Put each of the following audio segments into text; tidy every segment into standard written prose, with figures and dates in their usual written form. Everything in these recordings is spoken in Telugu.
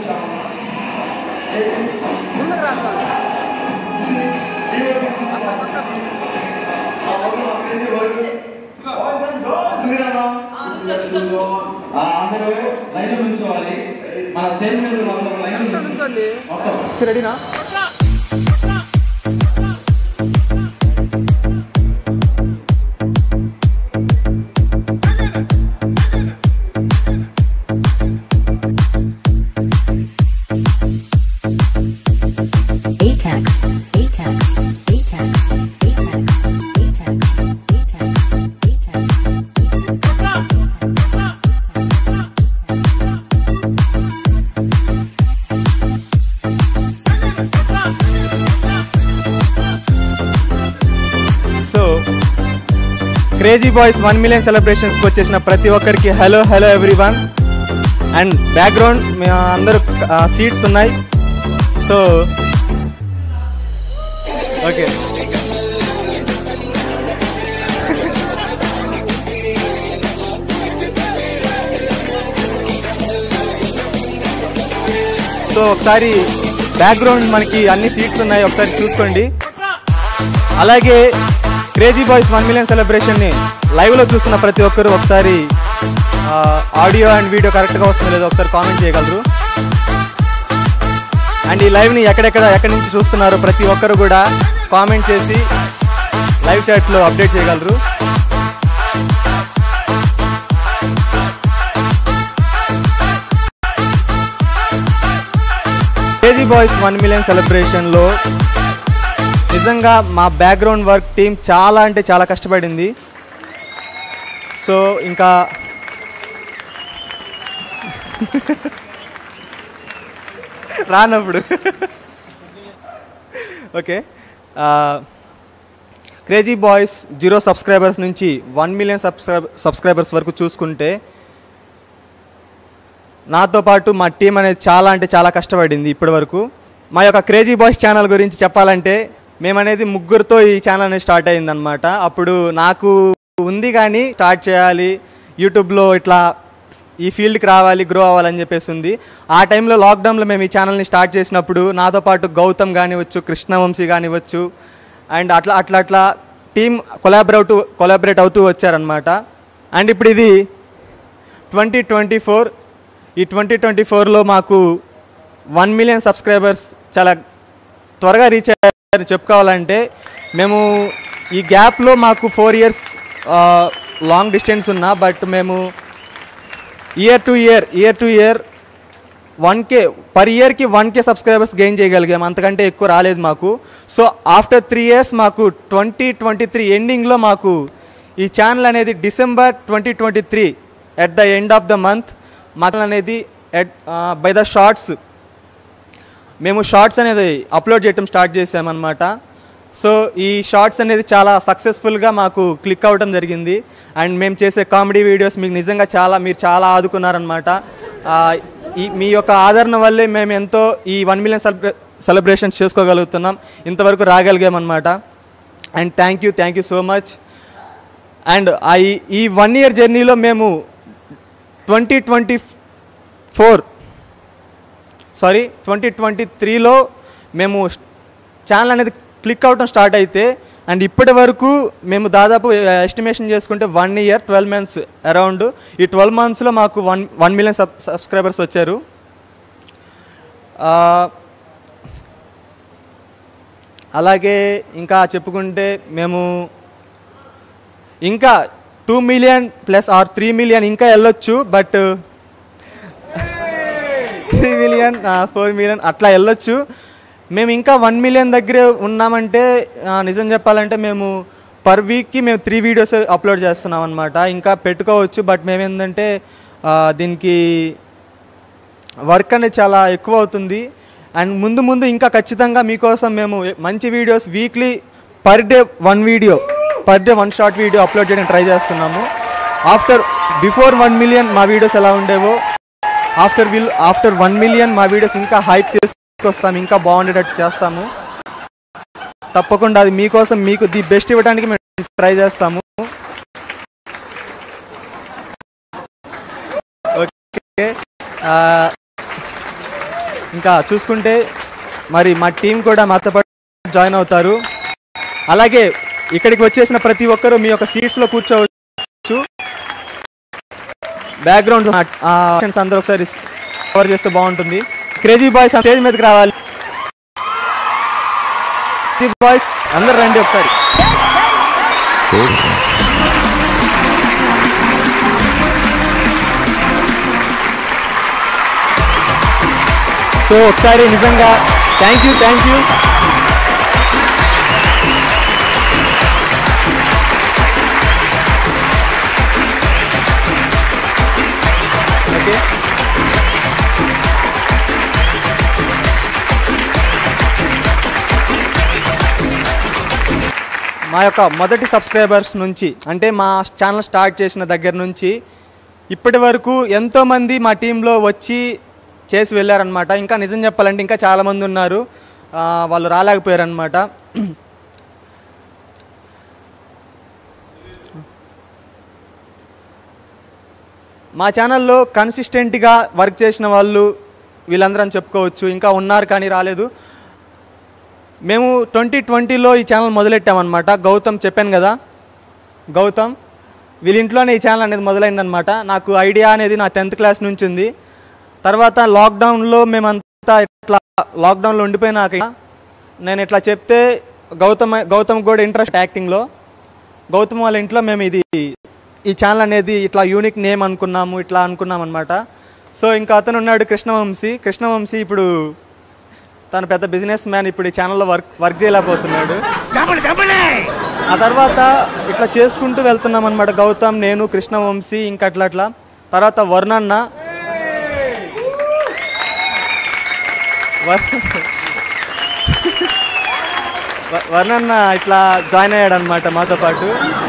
ముందుకు రా సార్. అందరూ లైన్ నుంచోవాలి. మన స్టేజ్ మీద నుంచోండి. రెడీనా? సో క్రేజీ బాయ్స్ 1 మిలియన్ సెలబ్రేషన్స్కి వచ్చేసిన ప్రతి ఒక్కరికి హలో ఎవ్రీవన్. అండ్ బ్యాక్గ్రౌండ్ అందరూ సీట్స్ ఉన్నాయి. సో ఓకే, సో ఒకసారి బ్యాక్గ్రౌండ్ మనకి అన్ని సీట్స్ ఉన్నాయి, ఒకసారి చూసుకోండి. అలాగే క్రేజీ బాయ్స్ 1 మిలియన్ సెలబ్రేషన్ని లైవ్లో చూస్తున్న ప్రతి ఒక్కరు ఒకసారి ఆడియో అండ్ వీడియో కరెక్ట్గా వస్తుందో లేదో ఒకసారి కామెంట్ చేయగలరు. అండ్ ఈ లైవ్ని ఎక్కడి నుంచి చూస్తున్నారో ప్రతి ఒక్కరు కూడా కామెంట్ చేసి లైవ్ చాట్లో అప్డేట్ చేయగలరు. క్రేజీ బాయ్స్ 1 మిలియన్ సెలబ్రేషన్లో నిజంగా మా బ్యాక్గ్రౌండ్ వర్క్ టీం చాలా అంటే చాలా కష్టపడింది. సో ఇంకా రానప్పుడు ఓకే, క్రేజీ బాయ్స్ 0 సబ్స్క్రైబర్స్ నుంచి 1 మిలియన్ సబ్స్క్రైబర్స్ వరకు చూసుకుంటే నాతో పాటు మా టీం అనేది చాలా అంటే చాలా కష్టపడింది ఇప్పటి వరకు. మా యొక్క క్రేజీ బాయ్స్ ఛానల్ గురించి చెప్పాలంటే మేమనేది ముగ్గురితో ఈ ఛానల్ అనేది స్టార్ట్ అయిందనమాట. అప్పుడు నాకు ఉంది కానీ స్టార్ట్ చేయాలి యూట్యూబ్లో, ఇట్లా ఈ ఫీల్డ్కి రావాలి, గ్రో అవ్వాలని చెప్పేసి ఉంది. ఆ టైంలో లాక్డౌన్లో మేము ఈ ఛానల్ని స్టార్ట్ చేసినప్పుడు నాతో పాటు గౌతమ్ కానివచ్చు, కృష్ణవంశీ కానివచ్చు, అండ్ అట్లా టీమ్ కొలాబరేట్ అవుతూ వచ్చారనమాట. అండ్ ఇప్పుడు ఇది 2024. ఈ 2024లో మాకు 1 మిలియన్ సబ్స్క్రైబర్స్ చాలా త్వరగా రీచ్ అయ్యారని చెప్పుకోవాలంటే. మేము ఈ గ్యాప్లో మాకు 4 years లాంగ్ డిస్టెన్స్ ఉన్నా, బట్ మేము year to year 1K per ఇయర్కి 1K సబ్స్క్రైబర్స్ గెయిన్ చేయగలిగాం. అంతకంటే ఎక్కువ రాలేదు మాకు. సో ఆఫ్టర్ 3 years మాకు 2023 ఎండింగ్లో మాకు ఈ ఛానల్ అనేది December 2023 at the end of the month మాకు అనేది బై ద షార్ట్స్ మేము షార్ట్స్ అనేది అప్లోడ్ చేయడం స్టార్ట్ చేసామన్నమాట. సో ఈ షార్ట్స్ అనేది చాలా సక్సెస్ఫుల్గా మాకు క్లిక్ అవ్వడం జరిగింది. అండ్ మేము చేసే కామెడీ వీడియోస్ మీకు నిజంగా మీరు చాలా ఆదుకున్నారనమాట. మీ యొక్క ఆదరణ వల్లే మేము ఎంతో ఈ 1 మిలియన్ సెలబ్రేషన్స్ చేసుకోగలుగుతున్నాం, ఇంతవరకు రాగలిగామన్నమాట. And thank you so much. And ఈ 1 year జర్నీలో మేము 2023లో మేము ఛానల్ అనేది క్లిక్ అవడం స్టార్ట్ అయితే, అండ్ ఇప్పటి వరకు మేము దాదాపు ఎస్టిమేషన్ చేసుకుంటే 1 year 12 months అరౌండ్. ఈ 12 monthsలో మాకు 1 మిలియన్ సబ్స్క్రైబర్స్ వచ్చారు. అలాగే ఇంకా చెప్పుకుంటే మేము ఇంకా 2 మిలియన్ ప్లస్ ఆర్ 3 మిలియన్ ఇంకా వెళ్ళొచ్చు, బట్ 3 మిలియన్ 4 మిలియన్ అట్లా వెళ్ళొచ్చు. మేము ఇంకా 1 మిలియన్ దగ్గరే ఉన్నామంటే నిజం చెప్పాలంటే మేము పర్ వీక్కి మేము 3 videos అప్లోడ్ చేస్తున్నాం అనమాట. ఇంకా పెట్టుకోవచ్చు, బట్ మేమేంటంటే దీనికి వర్క్ అనేది చాలా ఎక్కువ అవుతుంది. అండ్ ముందు ఇంకా ఖచ్చితంగా మీకోసం మేము మంచి videos weekly per day 1 short video upload చేయడం ట్రై చేస్తున్నాము. బిఫోర్ 1 మిలియన్ మా వీడియోస్ ఎలా ఉండేవో ఆఫ్టర్ 1 మిలియన్ మా వీడియోస్ ఇంకా హైప్ తీసుకొస్తాము, ఇంకా బాగుండేటట్టు చేస్తాము. తప్పకుండా అది మీకోసం మీకు ది బెస్ట్ ఇవ్వడానికి మేము ట్రై చేస్తాము. ఓకే, ఇంకా చూసుకుంటే మరి మా టీం కూడా మాతో పాటు జాయిన్ అవుతారు. అలాగే ఇక్కడికి వచ్చేసిన ప్రతి ఒక్కరూ మీ యొక్క సీట్స్లో కూర్చోవచ్చు. బ్యాక్గ్రౌండ్ అందరూ ఒకసారి కవర్ చేస్తే బాగుంటుంది. క్రేజీ బాయ్స్ స్టేజ్ మీదకి రావాలి. బాయ్స్ అందరు రండి ఒకసారి. సో ఒకసారి నిజంగా థ్యాంక్ యూ. ఓకే, మా యొక్క మొదటి సబ్స్క్రైబర్స్ నుంచి అంటే మా ఛానల్ స్టార్ట్ చేసిన దగ్గర నుంచి ఇప్పటి వరకు ఎంతోమంది మా టీంలో వచ్చి చేసి వెళ్ళారనమాట. ఇంకా నిజం చెప్పాలంటే ఇంకా చాలామంది ఉన్నారు, వాళ్ళు రాలేకపోయారనమాట. మా ఛానల్లో కన్సిస్టెంట్గా వర్క్ చేసిన వాళ్ళు వీళ్ళందరూ అని చెప్పుకోవచ్చు. ఇంకా ఉన్నారు కానీ రాలేదు. మేము 2020లో ఈ ఛానల్ మొదలెట్టామన్నమాట. గౌతమ్ చెప్పాను కదా, గౌతమ్ వీళ్ళ ఇంట్లోనే ఈ ఛానల్ అనేది మొదలైందనమాట. నాకు ఐడియా అనేది నా 10th క్లాస్ నుంచి ఉంది. తర్వాత లాక్డౌన్లో మేమంతా ఇట్లా లాక్డౌన్లో ఉండిపోయినాక నేను ఇట్లా చెప్తే గౌతమ్ కూడా ఇంట్రెస్ట్ యాక్టింగ్లో. గౌతమ్ వాళ్ళ ఇంట్లో మేము ఈ ఛానల్ అనేది ఇట్లా యూనిక్ నేమ్ అనుకున్నాము, ఇట్లా అనుకున్నాం అనమాట. సో ఇంకా అతను ఉన్నాడు కృష్ణవంశీ. ఇప్పుడు తను పెద్ద బిజినెస్ మ్యాన్. ఇప్పుడు ఈ ఛానల్లో వర్క్ చేయలేకపోతున్నాడు. ఆ తర్వాత ఇట్లా చేసుకుంటూ వెళ్తున్నాం అనమాట. గౌతమ్, నేను, కృష్ణవంశీ, ఇంకా అట్లా. తర్వాత వర్ణన్న ఇట్లా జాయిన్ అయ్యాడు అనమాట మాతో పాటు.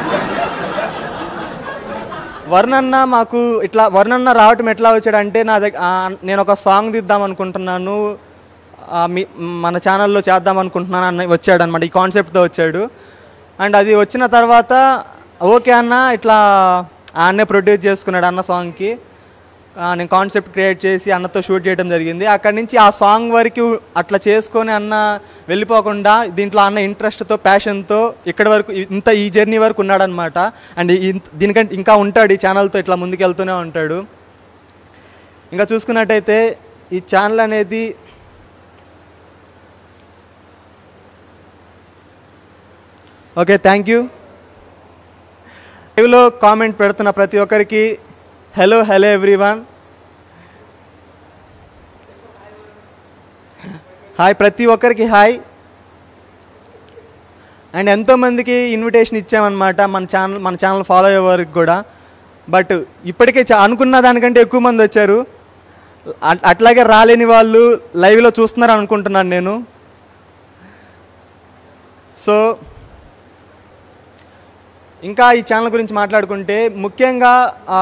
వర్ణన్న రావటం ఎట్లా వచ్చాడంటే నా నేను ఒక సాంగ్ దిద్దాం అనుకుంటున్నాను, మన ఛానల్లో చేద్దాం అనుకుంటున్నాను అన్న వచ్చాడు అనమాట. ఈ కాన్సెప్ట్తో వచ్చాడు. అండ్ అది వచ్చిన తర్వాత ఓకే అన్న ఇట్లా అన్నే ప్రొడ్యూస్ చేసుకున్నాడు అన్న సాంగ్కి. నేను కాన్సెప్ట్ క్రియేట్ చేసి అన్నతో షూట్ చేయడం జరిగింది. అక్కడి నుంచి ఆ సాంగ్ వరకు అట్లా చేసుకొని అన్న వెళ్ళిపోకుండా దీంట్లో అన్న ఇంట్రెస్ట్తో, ప్యాషన్తో ఇక్కడి వరకు ఈ జర్నీ వరకు ఉన్నాడనమాట. అండ్ దీనికంటే ఇంకా ఉంటాడు. ఈ ఛానల్తో ఇట్లా ముందుకెళ్తూనే ఉంటాడు. ఇంకా చూసుకున్నట్టయితే ఈ ఛానల్ అనేది ఓకే, థ్యాంక్ యూ. లైవ్లో కామెంట్ పెడుతున్న ప్రతి ఒక్కరికి హలో ఎవ్రీవన్, హాయ్. ప్రతి ఒక్కరికి హాయ్. అండ్ ఎంతోమందికి ఇన్విటేషన్ ఇచ్చామన్నమాట మన ఛానల్ ఫాలో అయ్యే వారికి కూడా. బట్ ఇప్పటికే అనుకున్న దానికంటే ఎక్కువ మంది వచ్చారు. అట్లాగే రాలేని వాళ్ళు లైవ్లో చూస్తున్నారు అనుకుంటున్నాను నేను. సో ఇంకా ఈ ఛానల్ గురించి మాట్లాడుకుంటే ముఖ్యంగా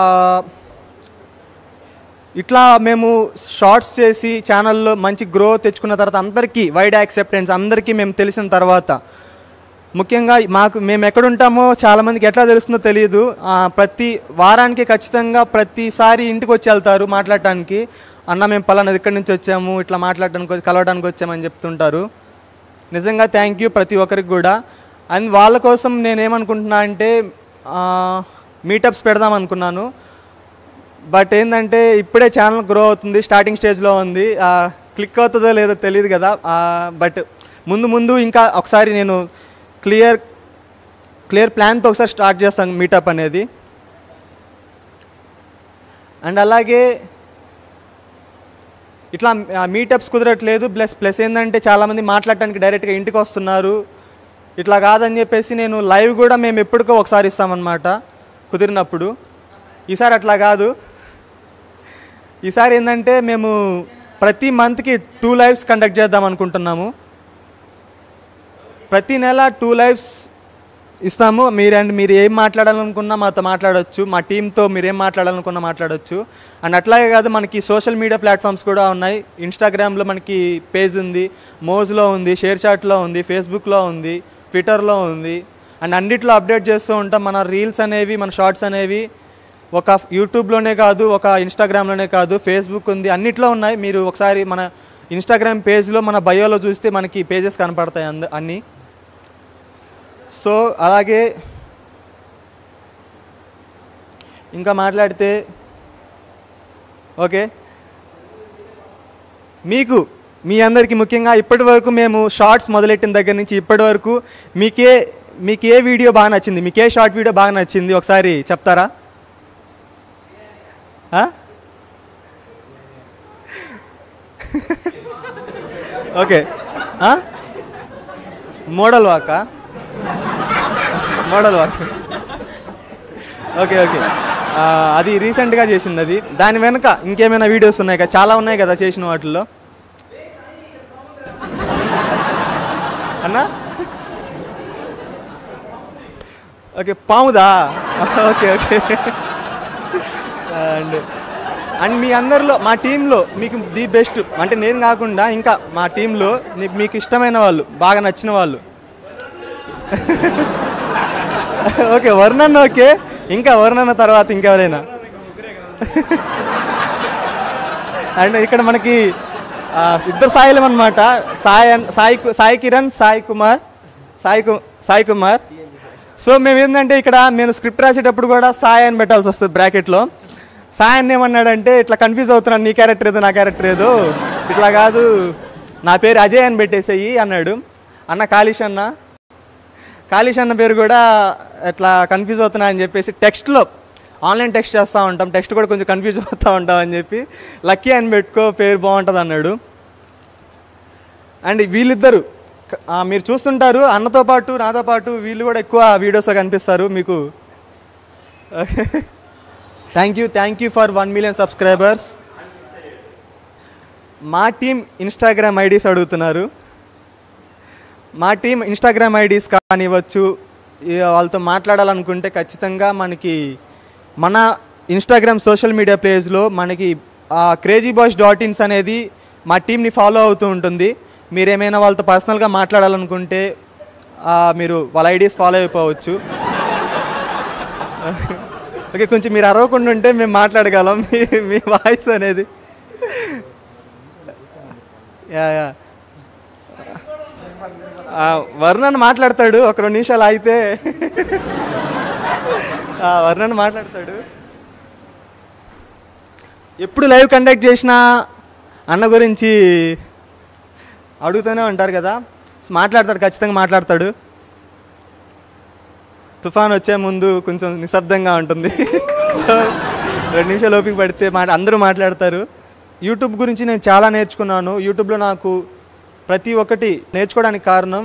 ఇట్లా మేము షార్ట్స్ చేసి ఛానల్లో మంచి గ్రోత్ తెచ్చుకున్న తర్వాత అందరికీ వైడ్ యాక్సెప్టెన్స్ అందరికీ మేము తెలిసిన తర్వాత ముఖ్యంగా మేము ఎక్కడుంటామో చాలామందికి ఎట్లా తెలుస్తుందో తెలియదు. ప్రతి వారానికి ఖచ్చితంగా ప్రతిసారి ఇంటికి వచ్చి వెళ్తారు మాట్లాడటానికి. అన్న మేము పలానాది ఇక్కడి నుంచి వచ్చాము, ఇట్లా మాట్లాడటానికి కలవడానికి వచ్చామని చెప్తుంటారు. నిజంగా థ్యాంక్ యూ ప్రతి ఒక్కరికి కూడా. అండ్ వాళ్ళ కోసం నేనేమనుకుంటున్నా అంటే మీటప్స్ పెడదాం అనుకున్నాను. బట్ ఏంటంటే ఇప్పుడే ఛానల్ గ్రో అవుతుంది, స్టార్టింగ్ స్టేజ్లో ఉంది. క్లిక్ అవుతుందో లేదో తెలియదు కదా. బట్ ముందు ఇంకా ఒకసారి నేను క్లియర్ ప్లాన్తో ఒకసారి స్టార్ట్ చేస్తాను మీటప్ అనేది. అండ్ అలాగే ఇట్లా మీటప్స్ కుదరట్లేదు. ప్లస్ ఏంటంటే చాలామంది మాట్లాడటానికి డైరెక్ట్గా ఇంటికి వస్తున్నారు. ఇట్లా కాదని చెప్పేసి నేను లైవ్ కూడా మేము ఎప్పటికో ఒకసారి ఇస్తామన్నమాట కుదిరినప్పుడు. ఈసారి అట్లా కాదు. ఈసారి ఏంటంటే మేము ప్రతి మంత్కి 2 లైవ్స్ కండక్ట్ చేద్దాం అనుకుంటున్నాము. ప్రతి నెల 2 లైవ్స్ ఇస్తాము. మీరు ఏం మాట్లాడాలనుకున్నా మాతో మాట్లాడవచ్చు, మా టీంతో మీరు ఏం మాట్లాడాలనుకున్నా మాట్లాడవచ్చు. అండ్ అట్లాగే కాదు, మనకి సోషల్ మీడియా ప్లాట్ఫామ్స్ కూడా ఉన్నాయి. ఇన్స్టాగ్రామ్లో మనకి పేజ్ ఉంది, మోజ్లో ఉంది, షేర్ చాట్లో ఉంది, ఫేస్బుక్లో ఉంది, ట్విట్టర్లో ఉంది. అండ్ అన్నిట్లో అప్డేట్ చేస్తూ ఉంటాం. మన రీల్స్ అనేవి, మన షార్ట్స్ అనేవి ఒక యూట్యూబ్లోనే కాదు, ఒక ఇన్స్టాగ్రామ్లోనే కాదు, ఫేస్బుక్ ఉంది, అన్నిట్లో ఉన్నాయి. మీరు ఒకసారి మన ఇన్స్టాగ్రామ్ పేజ్లో మన బయోలో చూస్తే మనకి పేజెస్ కనపడతాయి అన్నీ. సో అలాగే ఇంకా మాట్లాడితే ఓకే, మీ అందరికీ ముఖ్యంగా ఇప్పటి వరకు మేము షార్ట్స్ మొదలెట్టిన దగ్గర నుంచి ఇప్పటి వరకు మీకు ఏ వీడియో బాగా నచ్చింది, మీకు ఏ షార్ట్ వీడియో బాగా నచ్చింది ఒకసారి చెప్తారా? Okay, model walk okay okay, అది రీసెంట్గా చేసింది. అది దాని వెనుక ఇంకేమైనా వీడియోస్ ఉన్నాయి కదా, చాలా ఉన్నాయి కదా చేసిన వాటిల్లో అన్నా? ఓకే, పాముదా? Okay okay. అండ్ మీ అందరిలో మా టీంలో మీకు ది బెస్ట్ అంటే నేను కాకుండా ఇంకా మా టీంలో మీకు ఇష్టమైన వాళ్ళు, బాగా నచ్చిన వాళ్ళు ఓకే, వర్ణన్. ఓకే, ఇంకా వర్ణన తర్వాత ఇంకెవరైనా? అండ్ ఇక్కడ మనకి ఇద్దరు సాయిలం అనమాట, సాయి కిరణ్, సాయి కుమార్. సో మేము ఏంటంటే ఇక్కడ నేను స్క్రిప్ట్ రాసేటప్పుడు కూడా సాయి అని పెట్టాల్సి వస్తుంది బ్రాకెట్లో. సాయి అని ఏమన్నాడంటే ఇట్లా కన్ఫ్యూజ్ అవుతున్నాను, నీ క్యారెక్టర్ ఏదో నా క్యారెక్టర్ ఏదో, ఇట్లా కాదు నా పేరు అజయ్ అని పెట్టేసేయి అన్నాడు. అన్న కాళీష్ అన్న పేరు కూడా ఎట్లా కన్ఫ్యూజ్ అవుతున్నా అని చెప్పేసి టెక్స్ట్లో ఆన్లైన్ టెక్స్ట్ చేస్తూ ఉంటాం, టెక్స్ట్ కూడా కొంచెం కన్ఫ్యూజ్ అవుతూ ఉంటాం అని చెప్పి లక్కీ అని పెట్టుకో పేరు బాగుంటుంది అన్నాడు. అండ్ వీళ్ళిద్దరు మీరు చూస్తుంటారు, అన్నతో పాటు నాతో పాటు వీళ్ళు కూడా ఎక్కువ వీడియోస్లో కనిపిస్తారు మీకు. Thank you for 1 million subscribers. మా టీం ఇన్స్టాగ్రామ్ ఐడీస్ అడుగుతున్నారు. మా టీం ఇన్స్టాగ్రామ్ ఐడీస్ కానివ్వచ్చు, వాళ్ళతో మాట్లాడాలనుకుంటే ఖచ్చితంగా మనకి మన ఇన్స్టాగ్రామ్ సోషల్ మీడియా పేజ్లో మనకి crazyboys.ins అనేది మా టీంని ఫాలో అవుతూ ఉంటుంది. మీరేమైనా వాళ్ళతో పర్సనల్గా మాట్లాడాలనుకుంటే మీరు వాళ్ళ ఐడీస్ ఫాలో అయిపోవచ్చు. ఓకే, కొంచెం మీరు అరవకుండా ఉంటే మేము మాట్లాడగలం, మీ వాయిస్ అనేది. యా వర్ణన్ మాట్లాడతాడు, ఒక 2 నిమిషాలు అయితే వర్ణన్ మాట్లాడతాడు. ఎప్పుడు లైవ్ కండక్ట్ చేసినా అన్న గురించి అడుగుతూనే ఉంటారు కదా, మాట్లాడతాడు, ఖచ్చితంగా మాట్లాడతాడు. తుఫాన్ వచ్చే ముందు కొంచెం నిశ్శబ్దంగా ఉంటుంది. సో 2 నిమిషాలు ఓపిక పడితే అందరూ మాట్లాడతారు. యూట్యూబ్ గురించి నేను చాలా నేర్చుకున్నాను. యూట్యూబ్లో నాకు ప్రతి ఒక్కటి నేర్చుకోవడానికి కారణం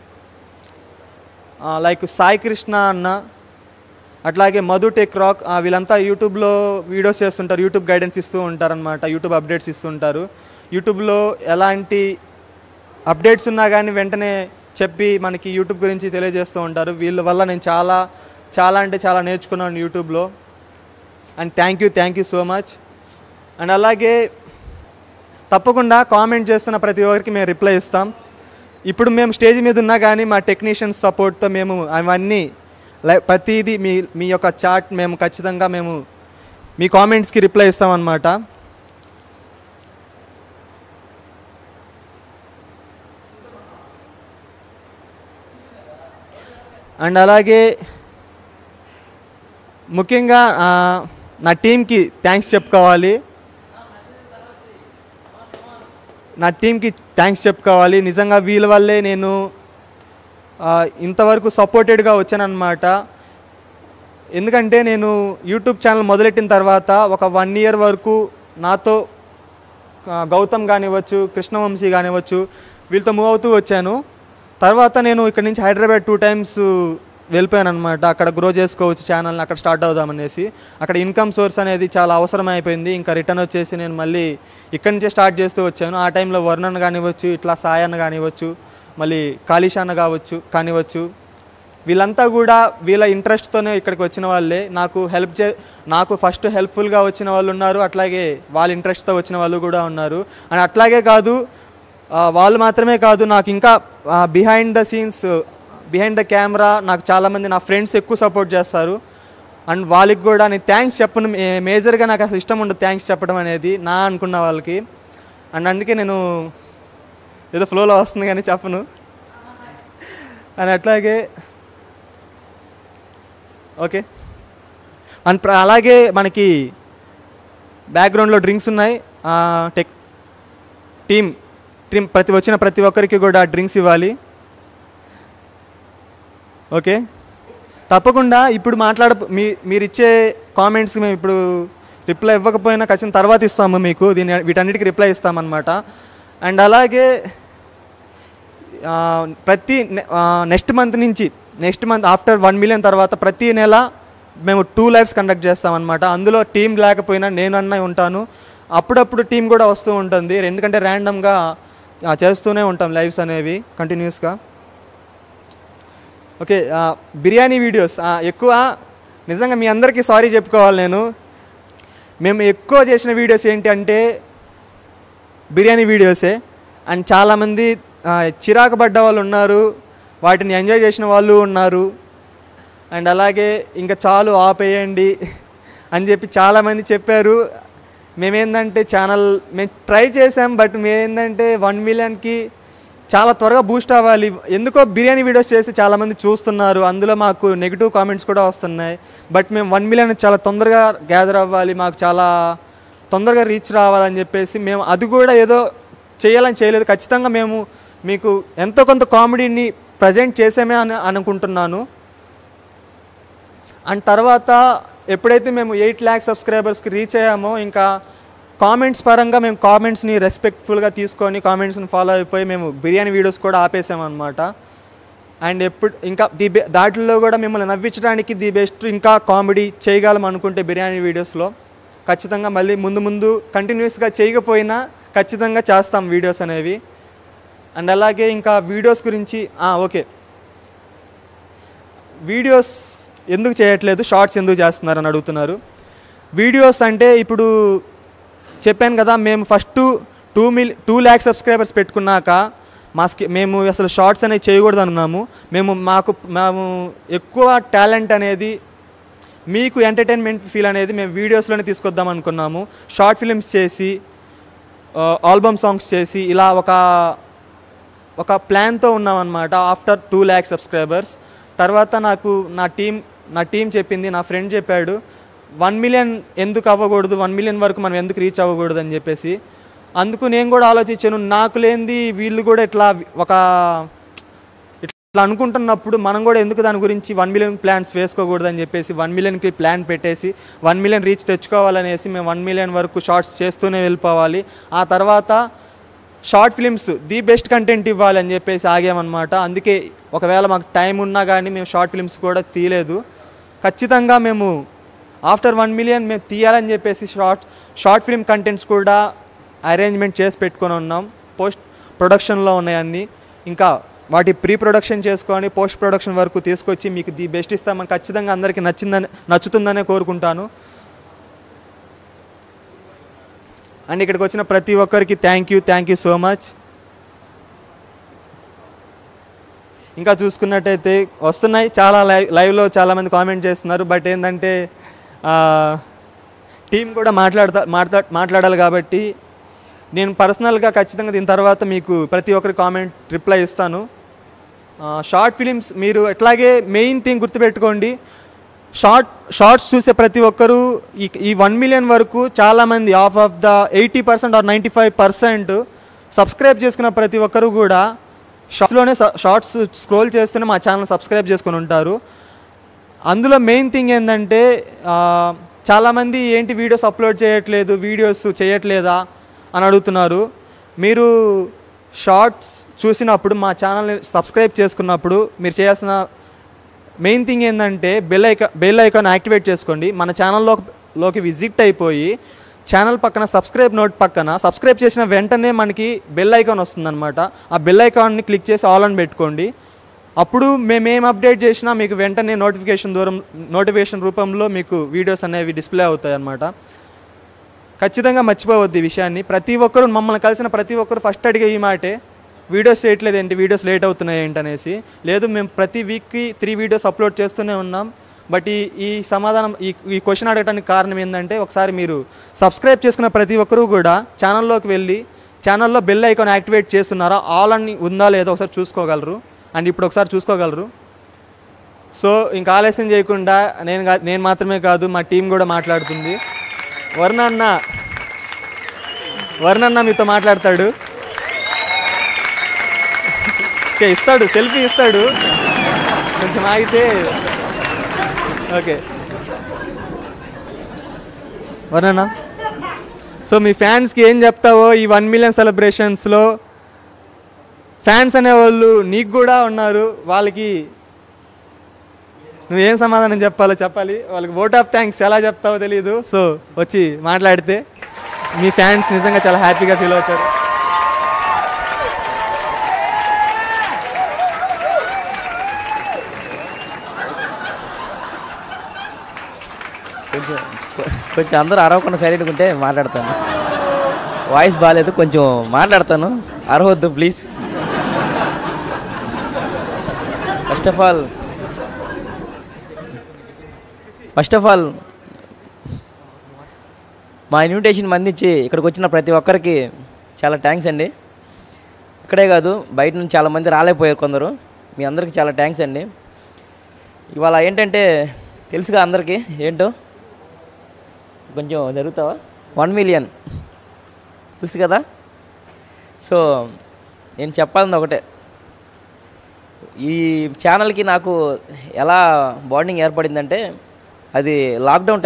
లైక్ సాయి కృష్ణ అన్న, అట్లాగే మధు టెక్ రాక్, వీళ్ళంతా యూట్యూబ్లో వీడియోస్ చేస్తుంటారు, యూట్యూబ్ గైడెన్స్ ఇస్తూ ఉంటారనమాట, యూట్యూబ్ అప్డేట్స్ ఇస్తూ ఉంటారు. యూట్యూబ్లో ఎలాంటి అప్డేట్స్ ఉన్నా కానీ వెంటనే చెప్పి మనకి యూట్యూబ్ గురించి తెలియజేస్తూ ఉంటారు. వీళ్ళ వల్ల నేను చాలా అంటే చాలా నేర్చుకున్నాను యూట్యూబ్లో. And thank you so much. And అలాగే తప్పకుండా కామెంట్ చేస్తున్న ప్రతి ఒక్కరికి మేము రిప్లై ఇస్తాం. ఇప్పుడు మేము స్టేజ్ మీద ఉన్నా కానీ మా టెక్నీషియన్స్ సపోర్ట్తో మేము అవన్నీ ప్రతిదీ మీ యొక్క చాట్ మేము ఖచ్చితంగా మీ కామెంట్స్కి రిప్లై ఇస్తామన్నమాట. అండ్ అలాగే ముఖ్యంగా నా టీంకి థ్యాంక్స్ చెప్పుకోవాలి. నిజంగా వీళ్ళ వల్లే నేను ఇంతవరకు సపోర్టెడ్గా వచ్చానన్నమాట. ఎందుకంటే నేను యూట్యూబ్ ఛానల్ మొదలెట్టిన తర్వాత ఒక 1 year వరకు నాతో గౌతమ్ కానివ్వచ్చు, కృష్ణవంశీ కానివ్వచ్చు, వీళ్ళతో మూవ్ అవుతూ వచ్చాను. తర్వాత నేను ఇక్కడ నుంచి హైదరాబాద్ 2 times వెళ్ళిపోయాను అనమాట. అక్కడ గ్రో చేసుకోవచ్చు ఛానల్ని, అక్కడ స్టార్ట్ అవుదామనేసి. అక్కడ ఇన్కమ్ సోర్స్ అనేది చాలా అవసరమైపోయింది. ఇంకా రిటర్న్ వచ్చేసి నేను మళ్ళీ ఇక్కడి నుంచే స్టార్ట్ చేస్తూ వచ్చాను. ఆ టైంలో వర్ణన్ కానివ్వచ్చు, ఇట్లా సాయి అన్న కానివ్వచ్చు, మళ్ళీ కాళీష్ అన్న కానివ్వచ్చు, వీళ్ళంతా కూడా వీళ్ళ ఇంట్రెస్ట్తోనే ఇక్కడికి వచ్చిన వాళ్ళే. నాకు ఫస్ట్ హెల్ప్ఫుల్గా వచ్చిన వాళ్ళు ఉన్నారు, అట్లాగే వాళ్ళ ఇంట్రెస్ట్తో వచ్చిన వాళ్ళు కూడా ఉన్నారు. అండ్ అట్లాగే కాదు, వాళ్ళు మాత్రమే కాదు, నాకు ఇంకా బిహైండ్ ద కెమెరా నాకు చాలామంది నా ఫ్రెండ్స్ ఎక్కువ సపోర్ట్ చేస్తారు. అండ్ వాళ్ళకి కూడా నేను థ్యాంక్స్ చెప్పను, మేజర్గా నాకు అసలు ఇష్టం ఉండదు థ్యాంక్స్ చెప్పడం అనేది, నా అనుకున్న వాళ్ళకి. అండ్ అందుకే నేను ఏదో ఫ్లోలో వస్తుంది కానీ చెప్పను. అండ్ అట్లాగే ఓకే. అండ్ అలాగే మనకి బ్యాక్గ్రౌండ్లో డ్రింక్స్ ఉన్నాయి. టీమ్ వచ్చిన ప్రతి ఒక్కరికి కూడా డ్రింక్స్ ఇవ్వాలి. ఓకే, తప్పకుండా ఇప్పుడు మీరు ఇచ్చే కామెంట్స్కి మేము ఇప్పుడు రిప్లై ఇవ్వకపోయినా ఖచ్చితంగా తర్వాత ఇస్తాము మీకు. వీటన్నిటికీ రిప్లై ఇస్తామన్నమాట. అండ్ అలాగే నెక్స్ట్ మంత్ ఆఫ్టర్ 1 మిలియన్ తర్వాత ప్రతి నెల మేము 2 లైవ్స్ కండక్ట్ చేస్తామన్నమాట. అందులో టీం లేకపోయినా నేనన్నా ఉంటాను. అప్పుడప్పుడు టీం కూడా వస్తూ ఉంటుంది, ఎందుకంటే ర్యాండమ్గా చేస్తూనే ఉంటాం లైవ్స్ అనేవి కంటిన్యూస్గా. ఓకే, బిర్యానీ వీడియోస్ ఎక్కువ నిజంగా మీ అందరికీ సారీ చెప్పుకోవాలి. మేము ఎక్కువ చేసిన వీడియోస్ ఏంటి అంటే బిర్యానీ వీడియోసే. అండ్ చాలామంది చిరాకు పడ్డ వాళ్ళు ఉన్నారు, వాటిని ఎంజాయ్ చేసిన వాళ్ళు ఉన్నారు. అండ్ అలాగే ఇంకా చాలు ఆపేయండి అని చెప్పి చాలామంది చెప్పారు. మేమేందంటే మేము ట్రై చేసాం, బట్ మేమేందంటే 1 మిలియన్కి చాలా త్వరగా బూస్ట్ అవ్వాలి. ఎందుకో బిర్యానీ వీడియోస్ చేస్తే చాలామంది చూస్తున్నారు, అందులో మాకు నెగిటివ్ కామెంట్స్ కూడా వస్తున్నాయి. బట్ మేము 1 మిలియన్ చాలా తొందరగా గ్యాదర్ అవ్వాలి, మాకు చాలా తొందరగా రీచ్ రావాలని చెప్పేసి మేము అది కూడా ఏదో చేయలేదు. ఖచ్చితంగా మేము మీకు ఎంతో కొంత కామెడీని ప్రజెంట్ చేసామే అని అనుకుంటున్నాను. అండ్ తర్వాత ఎప్పుడైతే మేము 8 లాక్ సబ్స్క్రైబర్స్కి రీచ్ అయ్యామో ఇంకా కామెంట్స్ పరంగా మేము కామెంట్స్ని రెస్పెక్ట్ఫుల్గా తీసుకొని కామెంట్స్ని ఫాలో అయిపోయి మేము బిర్యానీ వీడియోస్ కూడా ఆపేసామన్నమాట. అండ్ ఇంకా దాంట్లో కూడా మిమ్మల్ని నవ్వించడానికి ది బెస్ట్ ఇంకా కామెడీ చేయగలం అనుకుంటే బిర్యానీ వీడియోస్లో ఖచ్చితంగా మళ్ళీ ముందు కంటిన్యూస్గా చేయకపోయినా ఖచ్చితంగా చేస్తాం వీడియోస్ అనేవి. అండ్ అలాగే ఇంకా వీడియోస్ గురించి ఓకే, వీడియోస్ ఎందుకు చేయట్లేదు, షార్ట్స్ ఎందుకు చేస్తున్నారని అడుగుతున్నారు. వీడియోస్ అంటే ఇప్పుడు చెప్పాను కదా, మేము ఫస్ట్ 2 లాక్ సబ్స్క్రైబర్స్ పెట్టుకున్నాక మేము అసలు షార్ట్స్ అనేవి చేయకూడదు అన్నాము. మేము ఎక్కువ టాలెంట్ అనేది మీకు ఎంటర్టైన్మెంట్ ఫీల్ అనేది మేము వీడియోస్లోనే తీసుకొద్దాం అనుకున్నాము. షార్ట్ ఫిలిమ్స్ చేసి ఆల్బమ్ సాంగ్స్ చేసి ఇలా ఒక ప్లాన్తో ఉన్నామన్నమాట. ఆఫ్టర్ 2 లాక్ సబ్స్క్రైబర్స్ తర్వాత నాకు నా టీం చెప్పింది, నా ఫ్రెండ్ చెప్పాడు 1 మిలియన్ ఎందుకు అవ్వకూడదు, 1 మిలియన్ వరకు మనం ఎందుకు రీచ్ అవ్వకూడదు అని చెప్పేసి. అందుకు నేను కూడా ఆలోచించాను, నాకు లేనిది వీళ్ళు కూడా ఇట్లా అనుకుంటున్నప్పుడు మనం కూడా ఎందుకు దాని గురించి 1 మిలియన్ ప్లాన్స్ వేసుకోకూడదు అని చెప్పేసి 1 మిలియన్కి ప్లాన్ పెట్టేసి 1 మిలియన్ రీచ్ తెచ్చుకోవాలనేసి మేము 1 మిలియన్ వరకు షార్ట్స్ చేస్తూనే వెళ్ళిపోవాలి. ఆ తర్వాత short films the best content ఇవ్వాలి అని చెప్పేసి ఆగామన్నమాట. అందుకే ఒకవేళ మాకు టైం ఉన్నా కానీ మేము షార్ట్ ఫిలిమ్స్ కూడా తీయలేదు. ఖచ్చితంగా మేము ఆఫ్టర్ 1 మిలియన్ మేము తీయాలని చెప్పేసి షార్ట్ ఫిల్మ్ కంటెంట్స్ కూడా అరేంజ్మెంట్ చేసి పెట్టుకొని ఉన్నాం. పోస్ట్ ప్రొడక్షన్లో ఉన్నాయన్నీ, ఇంకా వాటి ప్రీ ప్రొడక్షన్ చేసుకొని పోస్ట్ ప్రొడక్షన్ వరకు తీసుకొచ్చి మీకు ది బెస్ట్ ఇస్తామని ఖచ్చితంగా అందరికీ నచ్చుతుందనే కోరుకుంటాను. అండ్ ఇక్కడికి వచ్చిన ప్రతి ఒక్కరికి థ్యాంక్ యూ సో మచ్. ఇంకా చూసుకున్నట్టయితే వస్తున్నాయి చాలా లైవ్లో చాలామంది కామెంట్ చేస్తున్నారు. బట్ ఏంటంటే టీం కూడా మాట్లాడాలి కాబట్టి నేను పర్సనల్గా ఖచ్చితంగా దీని తర్వాత మీకు ప్రతి ఒక్కరి కామెంట్ రిప్లై ఇస్తాను. షార్ట్ ఫిలిమ్స్ మీరు ఎట్లాగే మెయిన్ థింగ్ గుర్తుపెట్టుకోండి, షార్ట్స్ చూసే ప్రతి ఒక్కరూ ఈ 1 మిలియన్ వరకు చాలామంది ఆఫ్ ద 80% ఆర్ 95% సబ్స్క్రైబ్ చేసుకున్న ప్రతి ఒక్కరు కూడా షార్ట్స్ స్క్రోల్ చేస్తూనే మా ఛానల్ సబ్స్క్రైబ్ చేసుకొని ఉంటారు. అందులో మెయిన్ థింగ్ ఏంటంటే చాలామంది ఏంటి వీడియోస్ అప్లోడ్ చేయట్లేదు, వీడియోస్ చేయట్లేదా అని అడుగుతున్నారు. మీరు షార్ట్స్ చూసినప్పుడు మా ఛానల్ని సబ్స్క్రైబ్ చేసుకున్నప్పుడు మీరు చేయాల్సిన మెయిన్ థింగ్ ఏంటంటే బెల్ ఐకాన్ యాక్టివేట్ చేసుకోండి. మన ఛానల్లోకి విజిట్ అయిపోయి ఛానల్ పక్కన సబ్స్క్రైబ్ చేసిన వెంటనే మనకి బెల్ ఐకాన్ వస్తుందన్నమాట. ఆ బెల్ ఐకాన్ని క్లిక్ చేసి ఆల్ అని పెట్టుకోండి. అప్పుడు మేమేం అప్డేట్ చేసినా మీకు వెంటనే నోటిఫికేషన్ రూపంలో మీకు వీడియోస్ అనేవి డిస్ప్లే అవుతాయి అన్నమాట. ఖచ్చితంగా మర్చిపోవద్దు ఈ విషయాన్ని. ప్రతి ఒక్కరు మమ్మల్ని కలిసిన ప్రతి ఒక్కరు ఫస్ట్ అడిగే ఈ మాటే, వీడియోస్ చేయట్లేదు ఏంటి, వీడియోస్ లేట్ అవుతున్నాయి ఏంటి అనేసి. లేదు, మేము ప్రతి వీక్కి 3 వీడియోస్ అప్లోడ్ చేస్తూనే ఉన్నాం. బట్ ఈ సమాధానం ఈ క్వశ్చన్ అడగడానికి కారణం ఏంటంటే ఒకసారి మీరు సబ్స్క్రైబ్ చేసుకున్న ప్రతి ఒక్కరూ కూడా ఛానల్లోకి వెళ్ళి ఛానల్లో బెల్ ఐకాన్ యాక్టివేట్ చేస్తున్నారా, ఆల్ అని ఉందా లేదో ఒకసారి చూసుకోగలరు. అండ్ ఇప్పుడు ఒకసారి చూసుకోగలరు. సో ఇంకా ఆలస్యం చేయకుండా నేను మాత్రమే కాదు, మా టీం కూడా మాట్లాడుతుంది. వరుణ్ అన్న మీతో మాట్లాడతాడు. ఓకే, ఇస్తాడు, సెల్ఫీ ఇస్తాడు. కొంచెం ఆగితే. ఓకే వరుణ్ అన్న, సో మీ ఫ్యాన్స్కి ఏం చెప్తావో ఈ 1 మిలియన్ సెలబ్రేషన్స్లో? ఫ్యాన్స్ అనేవాళ్ళు నీకు కూడా ఉన్నారు, వాళ్ళకి నువ్వేం సమాధానం చెప్పాలి. వాళ్ళకి ఓట్ ఆఫ్ థ్యాంక్స్ ఎలా చెప్తావో తెలియదు. సో వచ్చి మాట్లాడితే మీ ఫ్యాన్స్ నిజంగా చాలా హ్యాపీగా ఫీల్ అవుతారు. కొంచెం అందరూ అరవకుండా సైలెంట్గా ఉంటే మాట్లాడతాను. వాయిస్ బాగాలేదు, కొంచెం మాట్లాడతాను, అరవద్దు ప్లీజ్. ఫస్ట్ ఆఫ్ ఆల్ మా ఇన్విటేషన్ మందించి ఇక్కడికి వచ్చిన ప్రతి ఒక్కరికి చాలా థ్యాంక్స్ అండి. ఇక్కడే కాదు, బయట నుంచి చాలామంది రాలేకపోయారు కొందరు. మీ అందరికీ చాలా థ్యాంక్స్ అండి. ఇవాళ ఏంటంటే తెలుసుగా అందరికీ ఏంటో, కొంచెం జరుగుతావా? 1 మిలియన్ తెలుసు కదా. సో నేను చెప్పాలని ఒకటే, ఈ ఛానల్కి నాకు ఎలా బాండింగ్ ఏర్పడిందంటే, అది లాక్డౌన్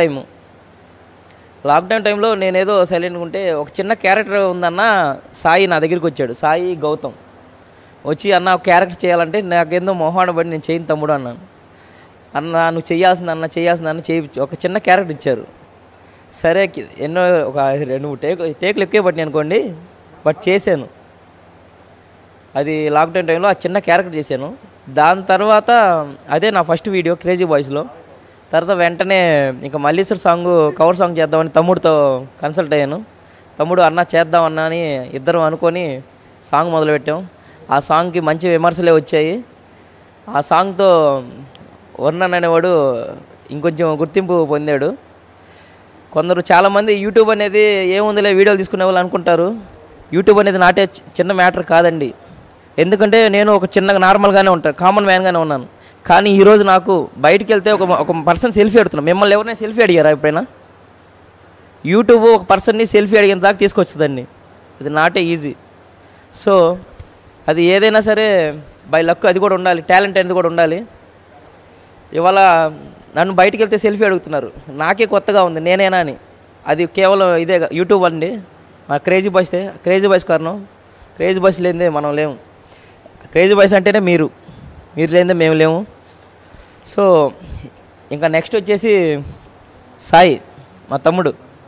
టైంలో నేనేదో సైలెంట్గా ఉంటే ఒక చిన్న క్యారెక్టర్ ఉందన్న సాయి నా దగ్గరికి వచ్చాడు. సాయి గౌతమ్ వచ్చి, అన్న ఒక క్యారెక్టర్ చేయాలంటే నాకేందో మొహాన పడి నేను చేయను తమ్ముడు అన్నాను. అన్న నువ్వు చేయాల్సిందన్న చేయించి ఒక చిన్న క్యారెక్టర్ ఇచ్చారు. సరే ఎన్నో ఒక 2-3 టేకులు ఎక్కువ పట్టినాయి అనుకోండి, బట్ చేశాను. అది లాక్డౌన్ టైంలో ఆ చిన్న క్యారెక్టర్ చేశాను. దాని తర్వాత అదే నా ఫస్ట్ వీడియో క్రేజీ బాయ్స్లో. తర్వాత వెంటనే ఇంకా మల్లీశ్వర్ కవర్ సాంగ్ చేద్దామని తమ్ముడితో కన్సల్ట్ అయ్యాను. తమ్ముడు అన్న చేద్దామన్నా అని ఇద్దరం అనుకొని సాంగ్ మొదలుపెట్టాం. ఆ సాంగ్కి మంచి విమర్శలే వచ్చాయి. ఆ సాంగ్తో వరుణ్ అనేవాడు ఇంకొంచెం గుర్తింపు పొందాడు. కొందరు చాలామంది యూట్యూబ్ అనేది ఏముందిలే వీడియోలు తీసుకునే వాళ్ళు అనుకుంటారు. యూట్యూబ్ అనేది నాటే చిన్న మ్యాటర్ కాదండి. ఎందుకంటే నేను ఒక చిన్నగా నార్మల్గానే ఉంటాను, కామన్ మ్యాన్గానే ఉన్నాను. కానీ ఈరోజు నాకు బయటికి వెళ్తే ఒక పర్సన్ సెల్ఫీ అడుగుతున్నాను. మిమ్మల్ని ఎవరైనా సెల్ఫీ అడిగారా ఎప్పుడైనా? యూట్యూబ్ ఒక పర్సన్ని సెల్ఫీ అడిగిన దాకా తీసుకొచ్చిందండి. అది నాటే ఈజీ. సో అది ఏదైనా సరే బై లక్ అది కూడా ఉండాలి, టాలెంట్ అనేది కూడా ఉండాలి. ఇవాళ నన్ను బయటికి వెళ్తే సెల్ఫీ అడుగుతున్నారు, నాకే కొత్తగా ఉంది నేనేనా అని. అది కేవలం ఇదే యూట్యూబ్ అండి. మా క్రేజీ బాయ్స్ కారణం. క్రేజీ బాయ్స్ లేనిదే మనం లేము. క్రేజీ బాయ్స్ అంటేనే మీరు లేనిదే మేము లేము. సో ఇంకా నెక్స్ట్ వచ్చేసి సాయి మా తమ్ముడు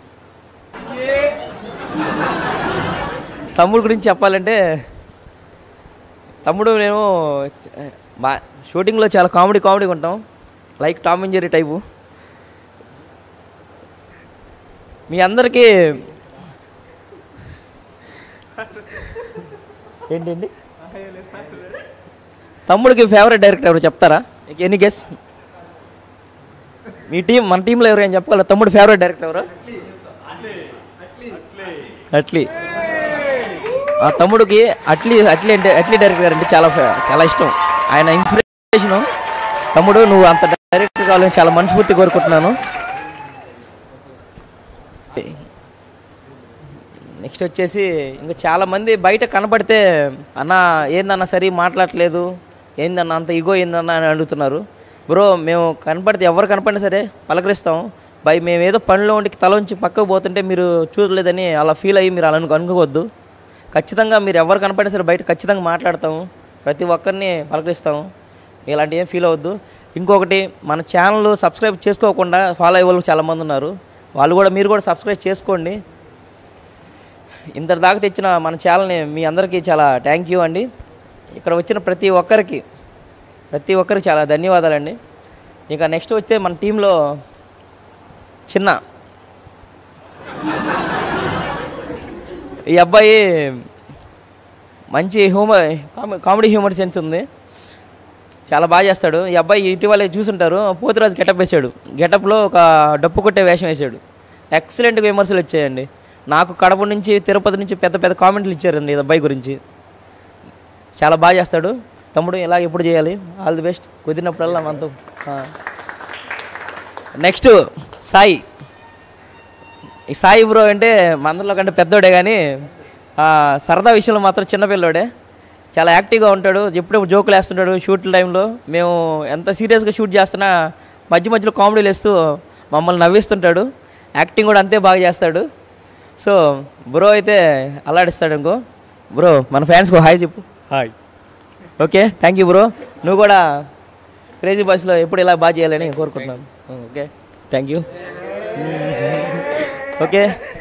గురించి చెప్పాలంటే, తమ్ముడు నేను షూటింగ్లో చాలా కామెడీగా ఉంటాం, like Tom and Jerry type. మీ అందరికీ ఏంటండి తమ్ముడికి ఫేవరెట్ డైరెక్టర్ ఎవరు చెప్తారా? Any guess? మన టీంలో ఎవరు ఏం చెప్పగలరా? తమ్ముడు ఫేవరెట్ డైరెక్టర్ ఎవరు? అట్లీ. ఆ తమ్ముడికి అట్లీ డైరెక్టర్ గారు అంటే చాలా ఇష్టం. ఆయన ఇన్స్పిరేషను. తమ్ముడు నువ్వు అంత డైరెక్టర్ కావాలని చాలా మనస్ఫూర్తి కోరుకుంటున్నాను. నెక్స్ట్ వచ్చేసి ఇంకా చాలామంది బయట కనపడితే అన్న ఏందన్నా సరే మాట్లాడట్లేదు, ఏందన్నా అంత ఇగో ఏందన్నా అని అడుగుతున్నారు. బ్రో మేము కనపడితే ఎవరు కనపడినా సరే పలకరిస్తాం. మేము ఏదో పనిలో ఉండి తల ఉంచి పక్కకు పోతుంటే మీరు చూడలేదని అలా ఫీల్ అయ్యి మీరు అలా అనుకోవద్దు. ఖచ్చితంగా మీరు ఎవరు కనపడినా సరే బయట ఖచ్చితంగా మాట్లాడతాము, ప్రతి ఒక్కరిని పలకరిస్తాము. ఇలాంటి ఏం ఫీల్ అవ్వద్దు. ఇంకొకటి, మన ఛానల్ సబ్స్క్రైబ్ చేసుకోకుండా ఫాలో అయ్యే వాళ్ళు చాలామంది ఉన్నారు. మీరు కూడా సబ్స్క్రైబ్ చేసుకోండి. ఇంత దాకా తెచ్చిన మన ఛానల్ని మీ అందరికీ చాలా థ్యాంక్ యూ అండి. ఇక్కడ వచ్చిన ప్రతి ఒక్కరికి చాలా ధన్యవాదాలండి. ఇంకా నెక్స్ట్ వస్తే మన టీంలో చిన్న ఈ అబ్బాయి మంచి కామెడీ హ్యూమర్ సెన్స్ ఉంది, చాలా బాగా చేస్తాడు. ఈ అబ్బాయి ఇటీవలే చూసుంటారు, పోతురాజు గెటప్ వేసాడు. గెటప్లో ఒక డప్పు కొట్టే వేషం వేసాడు. ఎక్సలెంట్గా విమర్శలు వచ్చాయండి. నాకు కడప నుంచి తిరుపతి నుంచి పెద్ద పెద్ద కామెంట్లు ఇచ్చారండి ఈ అబ్బాయి గురించి. చాలా బాగా చేస్తాడు తమ్ముడు, ఇలా ఎప్పుడు చేయాలి. ఆల్ ది బెస్ట్, కుదిరినప్పుడల్లా మనతో. నెక్స్ట్ సాయి. ఈ సాయి బ్రో అంటే మందరిలో కంటే పెద్దోడే కానీ సరదా విషయంలో మాత్రం చిన్నపిల్లోడే. చాలా యాక్టివ్గా ఉంటాడు, ఎప్పుడు జోకులు వేస్తుంటాడు. షూట్ టైంలో మేము ఎంత సీరియస్గా షూట్ చేస్తున్నా మధ్య మధ్యలో కామెడీలు వేస్తూ మమ్మల్ని నవ్విస్తుంటాడు. యాక్టింగ్ కూడా అంతే బాగా చేస్తాడు. సో బ్రో అయితే అల్లాడిస్తాడు. ఇంకో బ్రో మన ఫ్యాన్స్కు హాయ్ చెప్పు. Hi. Okay, thank you bro. నువ్వు కూడా క్రేజీ బాయ్స్లో ఎప్పుడు ఇలా బాగా చేయాలని కోరుకుంటున్నాను. Okay, thank you. Okay,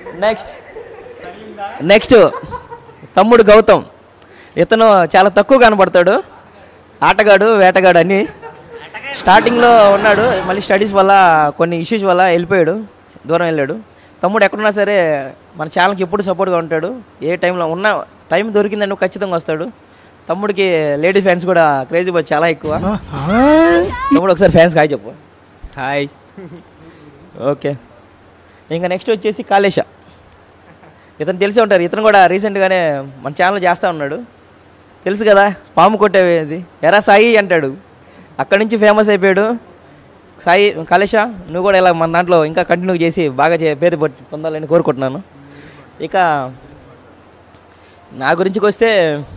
next తమ్ముడు గౌతమ్. ఇతను చాలా తక్కువ కనబడతాడు, ఆటగాడు వేటగాడు అన్నీ. స్టార్టింగ్లో ఉన్నాడు, మళ్ళీ స్టడీస్ వల్ల కొన్ని ఇష్యూస్ వల్ల వెళ్ళిపోయాడు, దూరం వెళ్ళాడు. తమ్ముడు ఎక్కడున్నా సరే మన ఛానల్కి ఎప్పుడు సపోర్ట్గా ఉంటాడు. ఏ టైంలో ఉన్న టైం దొరికిందంటే ఖచ్చితంగా వస్తాడు. తమ్ముడికి లేడీ ఫ్యాన్స్ కూడా క్రేజీ బాయ్ చాలా ఎక్కువ. తమ్ముడు ఒకసారి ఫ్యాన్స్ హాయ్ చెప్పు. హాయ్. ఓకే, ఇంకా నెక్స్ట్ వచ్చేసి కాళేశ. ఇతను తెలిసే ఉంటారు, ఇతను కూడా రీసెంట్గానే మన ఛానల్ చేస్తూ ఉన్నాడు. తెలుసు కదా, పాము కొట్టేది ఎరా సాయి అంటాడు, అక్కడి నుంచి ఫేమస్ అయిపోయాడు. సాయి కాళేశ, నువ్వు కూడా ఇలా మన దాంట్లో ఇంకా కంటిన్యూ చేసి బాగా పేరు పొందాలని కోరుకుంటున్నాను. ఇక నా గురించికి వస్తే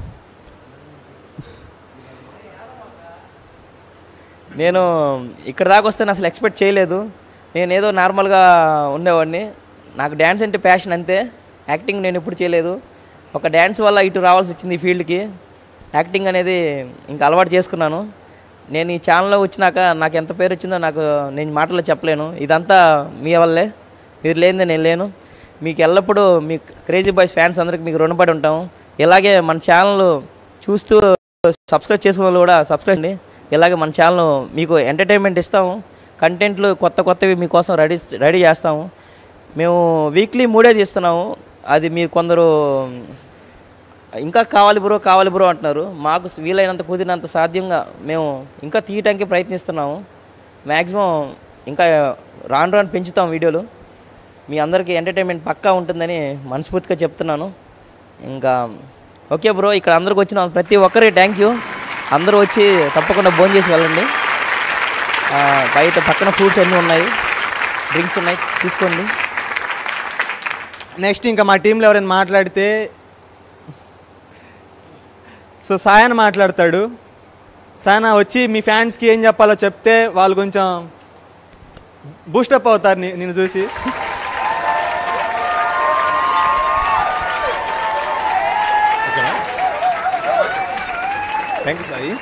నేను ఇక్కడ దాకా వస్తాను అసలు ఎక్స్పెక్ట్ చేయలేదు. నేను ఏదో నార్మల్గా ఉండేవాడిని. నాకు డ్యాన్స్ అంటే ప్యాషన్ అంతే, యాక్టింగ్ నేను ఎప్పుడు చేయలేదు. ఒక డ్యాన్స్ వల్ల ఇటు రావాల్సి వచ్చింది ఈ ఫీల్డ్కి. యాక్టింగ్ అనేది ఇంకా అలవాటు చేసుకున్నాను. నేను ఈ ఛానల్లో వచ్చినాక నాకు ఎంత పేరు వచ్చిందో నేను మాటల్లో చెప్పలేను. ఇదంతా మీ వల్లే, మీరు లేనిదే నేను లేను. మీకు ఎల్లప్పుడూ మీ క్రేజీ బాయ్స్ ఫ్యాన్స్ అందరికి మీకు రుణపడి ఉంటాము. ఇలాగే మన ఛానల్ చూస్తూ సబ్స్క్రైబ్ చేసుకున్న వాళ్ళు కూడా సబ్స్క్రైబ్ చేయండి. ఇలాగే మన ఛానల్ మీకు ఎంటర్టైన్మెంట్ ఇస్తాము, కంటెంట్లు కొత్తవి మీకోసం రెడీ చేస్తాము. మేము వీక్లీ 3 తీస్తున్నాము. అది మీరు కొందరు ఇంకా కావాలి బ్రో అంటున్నారు. మాకు వీలైనంత కుదిరినంత సాధ్యంగా మేము ఇంకా తీయటానికి ప్రయత్నిస్తున్నాము. మ్యాక్సిమం ఇంకా రాను పెంచుతాం వీడియోలు. మీ అందరికీ ఎంటర్టైన్మెంట్ పక్కా ఉంటుందని మనస్ఫూర్తిగా చెప్తున్నాను. ఇంకా ఓకే బ్రో, ఇక్కడ అందరికి వచ్చిన ప్రతి ఒక్కరికి థ్యాంక్ యూ. అందరూ వచ్చి తప్పకుండా భోజనం చేసి వెళ్ళండి. బయట పక్కన ఫ్రూట్స్ అన్నీ ఉన్నాయి, డ్రింక్స్ ఉన్నాయి, తీసుకోండి. నెక్స్ట్ ఇంకా మా టీంలో ఎవరైనా మాట్లాడితే సో సాయన మాట్లాడతాడు. సాయన వచ్చి మీ ఫ్యాన్స్కి ఏం చెప్పాలో చెప్తే వాళ్ళు కొంచెం బూస్టప్ అవుతారు నేను చూసి. Thank you Sai.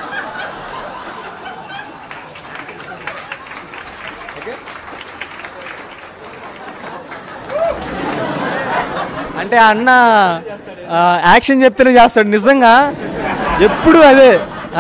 అంటే అన్న యాక్షన్ చెప్తేనే చేస్తాడు నిజంగా, ఎప్పుడు అదే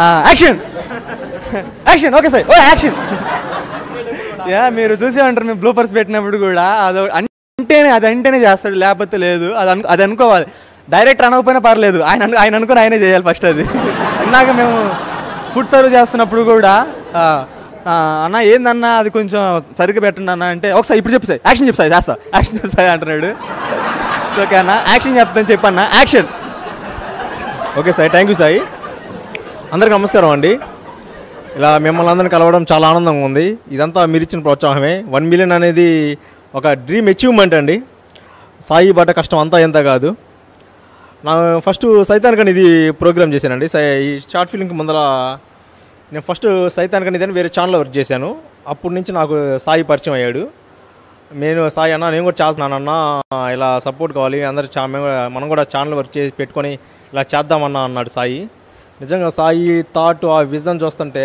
యాక్షన్ ఓకే సార్, ఓ యాక్షన్. మీరు చూసే ఉంటారు, మేము బ్లూపర్స్ పెట్టినప్పుడు కూడా అంటేనే చేస్తాడు, లేకపోతే లేదు. అది అనుకోవాలి. డైరెక్టర్ అనకపోయినా పర్లేదు, ఆయన అనుకుని ఆయనే చేయాలి ఫస్ట్. అది ఇందాక మేము ఫుడ్ సర్వ్ చేస్తున్నప్పుడు కూడా అన్న ఏందన్నా అది కొంచెం సరిగ్గా పెట్టండి అన్న అంటే, ఒకసారి ఇప్పుడు చెప్పు సార్, యాక్షన్ చెప్పు సార్, యాక్షన్ చెప్పు సార్ అంటున్నాడు. సో ఓకే అన్న యాక్షన్ చెప్తాను చెప్పన్నా, action. Okay Sai, thank you Sai. అందరికీ నమస్కారం అండి. ఇలా మిమ్మల్ని అందరిని కలవడం చాలా ఆనందంగా ఉంది. ఇదంతా మీరు ఇచ్చిన ప్రోత్సాహమే. 1 మిలియన్ అనేది ఒక డ్రీమ్ అచీవ్మెంట్ అండి. సాయి బాట కష్టం అంతా ఎంత కాదు. నా ఫస్ట్ సైతాన్ ఇది ప్రోగ్రామ్ చేశానండి. ఈ షార్ట్ ఫిల్మ్కి ముందర నేను ఫస్ట్ సైతాన్ అని వేరే ఛానల్లో వర్క్ చేశాను. అప్పటి నుంచి నాకు సాయి పరిచయం అయ్యాడు. సాయి అన్న నేను కూడా చేస్తున్నానన్నా, ఇలా సపోర్ట్ కావాలి, అందరు మనం కూడా ఛానల్ వర్క్ చేసి పెట్టుకొని ఇలా చేద్దామన్నా అన్నాడు సాయి. నిజంగా సాయి థాట్, ఆ విజన్ చూస్తుంటే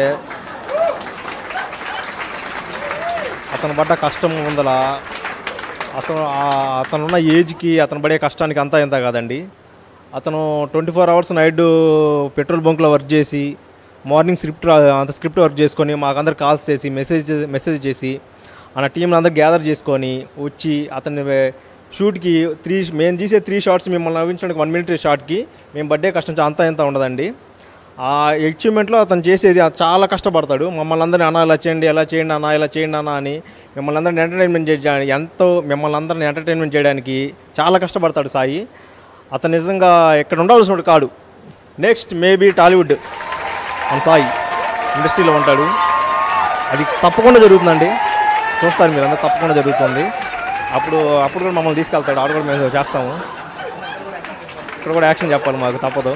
అతను పడ్డ కష్టం ముందల అసలు అతనున్న ఏజ్కి అతను పడే కష్టానికి అంతా ఎంత కాదండి. అతను 24 అవర్స్ నైట్ పెట్రోల్ బంక్లో వర్క్ చేసి మార్నింగ్ స్క్రిప్ట్ వర్క్ చేసుకొని మాకు అందరు కాల్స్ చేసి మెసేజ్ చేసి మన టీంలో అందరూ గ్యాదర్ చేసుకొని వచ్చి అతన్ని షూట్కి మేము తీసే 3 షాట్స్ మిమ్మల్ని నవ్వించడానికి 1 మినిట్ షాట్కి మేము పడ్డే కష్టం అంతా ఎంత ఉండదండి. ఆ అచీవ్మెంట్లో అతను చేసేది చాలా కష్టపడతాడు. మమ్మల్ని అందరినీ అన్న ఇలా చేయండి, ఎలా చేయండి అన్న, ఇలా చేయండి అన్న అని మిమ్మల్ని అందరినీ ఎంటర్టైన్మెంట్ చేయడానికి చాలా కష్టపడతాడు సాయి. అతను నిజంగా ఇక్కడ ఉండాల్సినోడు కాడు. నెక్స్ట్ మేబీ టాలీవుడ్ మన సాయి ఇండస్ట్రీలో ఉంటాడు. అది తప్పకుండా జరుగుతుందండి, చూస్తారు మీరు అందరూ, తప్పకుండా జరుగుతుంది. అప్పుడు కూడా మమ్మల్ని తీసుకెళ్తాడు, ఆడ కూడా మేము చేస్తాము. ఇక్కడ కూడా యాక్షన్ చెప్పాలి, మాకు తప్పదు.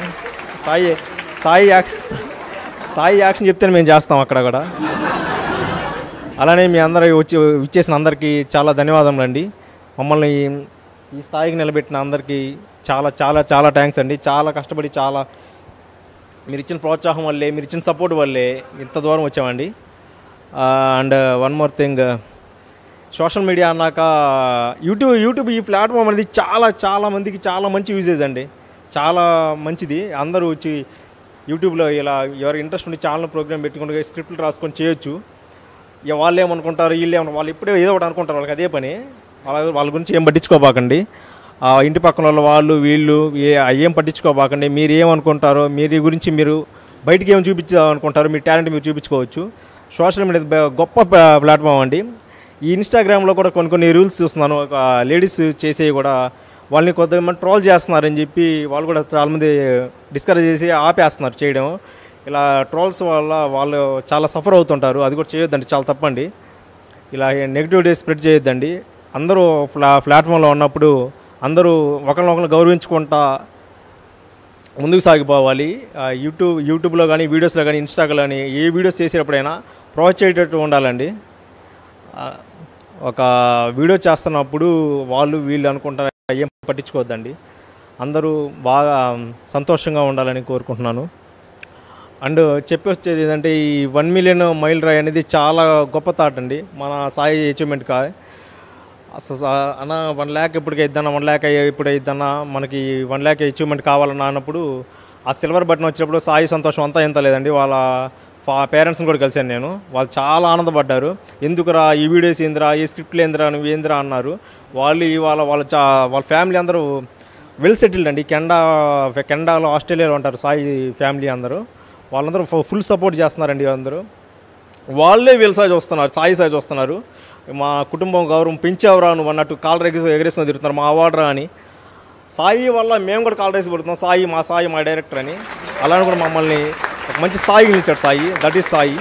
సాయి యాక్షన్ చెప్తేనే మేము చేస్తాం అక్కడ కూడా. అలానే మీ అందరూ ఇచ్చేసిన అందరికీ చాలా ధన్యవాదములు అండి. మమ్మల్ని ఈ స్థాయికి నిలబెట్టిన అందరికీ చాలా చాలా చాలా థ్యాంక్స్ అండి. చాలా కష్టపడి, చాలా మీరు ఇచ్చిన ప్రోత్సాహం వల్లే, మీరు ఇచ్చిన సపోర్ట్ వల్లే ఇంత దూరం వచ్చామండి. And one more thing, social media అన్నాక యూట్యూబ్ ఈ ప్లాట్ఫామ్ అనేది చాలా మందికి చాలా మంచి యూజేజ్ అండి, చాలా మంచిది. అందరూ వచ్చి యూట్యూబ్లో ఇలా ఎవరు ఇంట్రెస్ట్ ఉండి ఛానల్ ప్రోగ్రామ్ పెట్టుకుంటే స్క్రిప్ట్లు రాసుకొని చేయొచ్చు. ఇక వాళ్ళు ఏమనుకుంటారు, వాళ్ళు ఇప్పుడే ఏదో ఒకటి అనుకుంటారు, వాళ్ళకి అదే పని. వాళ్ళ గురించి ఏం పట్టించుకోబాకండి. ఇంటి పక్కన వాళ్ళు వీళ్ళు ఏం పట్టించుకోబాకండి. మీరు ఏమనుకుంటారో, మీరు గురించి మీరు బయటికి ఏం చూపించాలనుకుంటారో, మీ టాలెంట్ మీరు చూపించుకోవచ్చు. సోషల్ మీడియా గొప్ప ప్లాట్ఫామ్ అండి. ఈ ఇన్స్టాగ్రామ్లో కూడా కొన్ని రూల్స్ చూస్తున్నాను, ఒక లేడీస్ చేసేవి కూడా వాళ్ళని కొంతమంది ట్రోల్ చేస్తున్నారని చెప్పి వాళ్ళు కూడా చాలామంది డిస్కరేజ్ చేసి ఆపేస్తున్నారు చేయడం. ఇలా ట్రోల్స్ వల్ల వాళ్ళు చాలా సఫర్ అవుతుంటారు. అది కూడా చేయొద్దండి, చాలా తప్పండి. ఇలా నెగిటివిటీ స్ప్రెడ్ చేయొద్దండి. అందరూ ప్లాట్ఫామ్లో ఉన్నప్పుడు అందరూ ఒకరినొకరు గౌరవించుకుంటా ముందుకు సాగిపోవాలి. యూట్యూబ్లో కానీ, వీడియోస్లో కానీ, ఇన్స్టాగ్రామ్లో కానీ ఏ వీడియోస్ చేసేటప్పుడైనా ప్రోత్సహించేటట్టు ఉండాలండి. ఒక వీడియో చేస్తున్నప్పుడు వాళ్ళు వీళ్ళు అనుకుంటారు, ఏం పట్టించుకోవద్దండి. అందరూ బాగా సంతోషంగా ఉండాలని కోరుకుంటున్నాను. అండ్ చెప్పొచ్చేది ఏంటంటే, ఈ 1 మిలియన్ మైల్ రాయి అనేది చాలా గొప్ప థాట్ అండి, మన సాయి అచీవ్మెంట్ కాదు. అసలు అన్న 1 lakh ఎప్పటికి అయిద్దన్నా, 1 lakh ఇప్పుడు అయిద్దన్నా, మనకి 1 lakh అచీవ్మెంట్ కావాలన్నా అన్నప్పుడు ఆ సిల్వర్ బటన్ వచ్చినప్పుడు సాయి సంతోషం అంతా ఎంత లేదండి. వాళ్ళ పేరెంట్స్ని కూడా కలిశాను నేను. వాళ్ళు చాలా ఆనందపడ్డారు. ఎందుకురా ఈ వీడియోస్ ఏందిరా, ఈ స్క్రిప్ట్లు ఏందిరా, నువ్వు ఏందిరా అన్నారు. వాళ్ళ ఫ్యామిలీ అందరూ వెల్ సెటిల్డ్ అండి. కెనడాలో, ఆస్ట్రేలియాలో ఉంటారు సాయి ఫ్యామిలీ అందరూ. వాళ్ళందరూ ఫుల్ సపోర్ట్ చేస్తున్నారండి. అందరూ వాళ్ళే వీళ్ళ సాయి చూస్తున్నారు, సాయి సాయి చూస్తున్నారు. మా కుటుంబం గౌరవం పెంచావురా నువ్వు అన్నట్టు కాలర్ ఎగరేసుకొని తిరుగుతున్నారు, మా అవార్డరా అని. సాయి వల్ల మేము కూడా కాలర్ రేసి పడుతున్నాం, సాయి మా డైరెక్టర్ అని. అలానే కూడా మమ్మల్ని ఒక మంచి స్థాయికి నిలిచాడు Sai. That is Sai.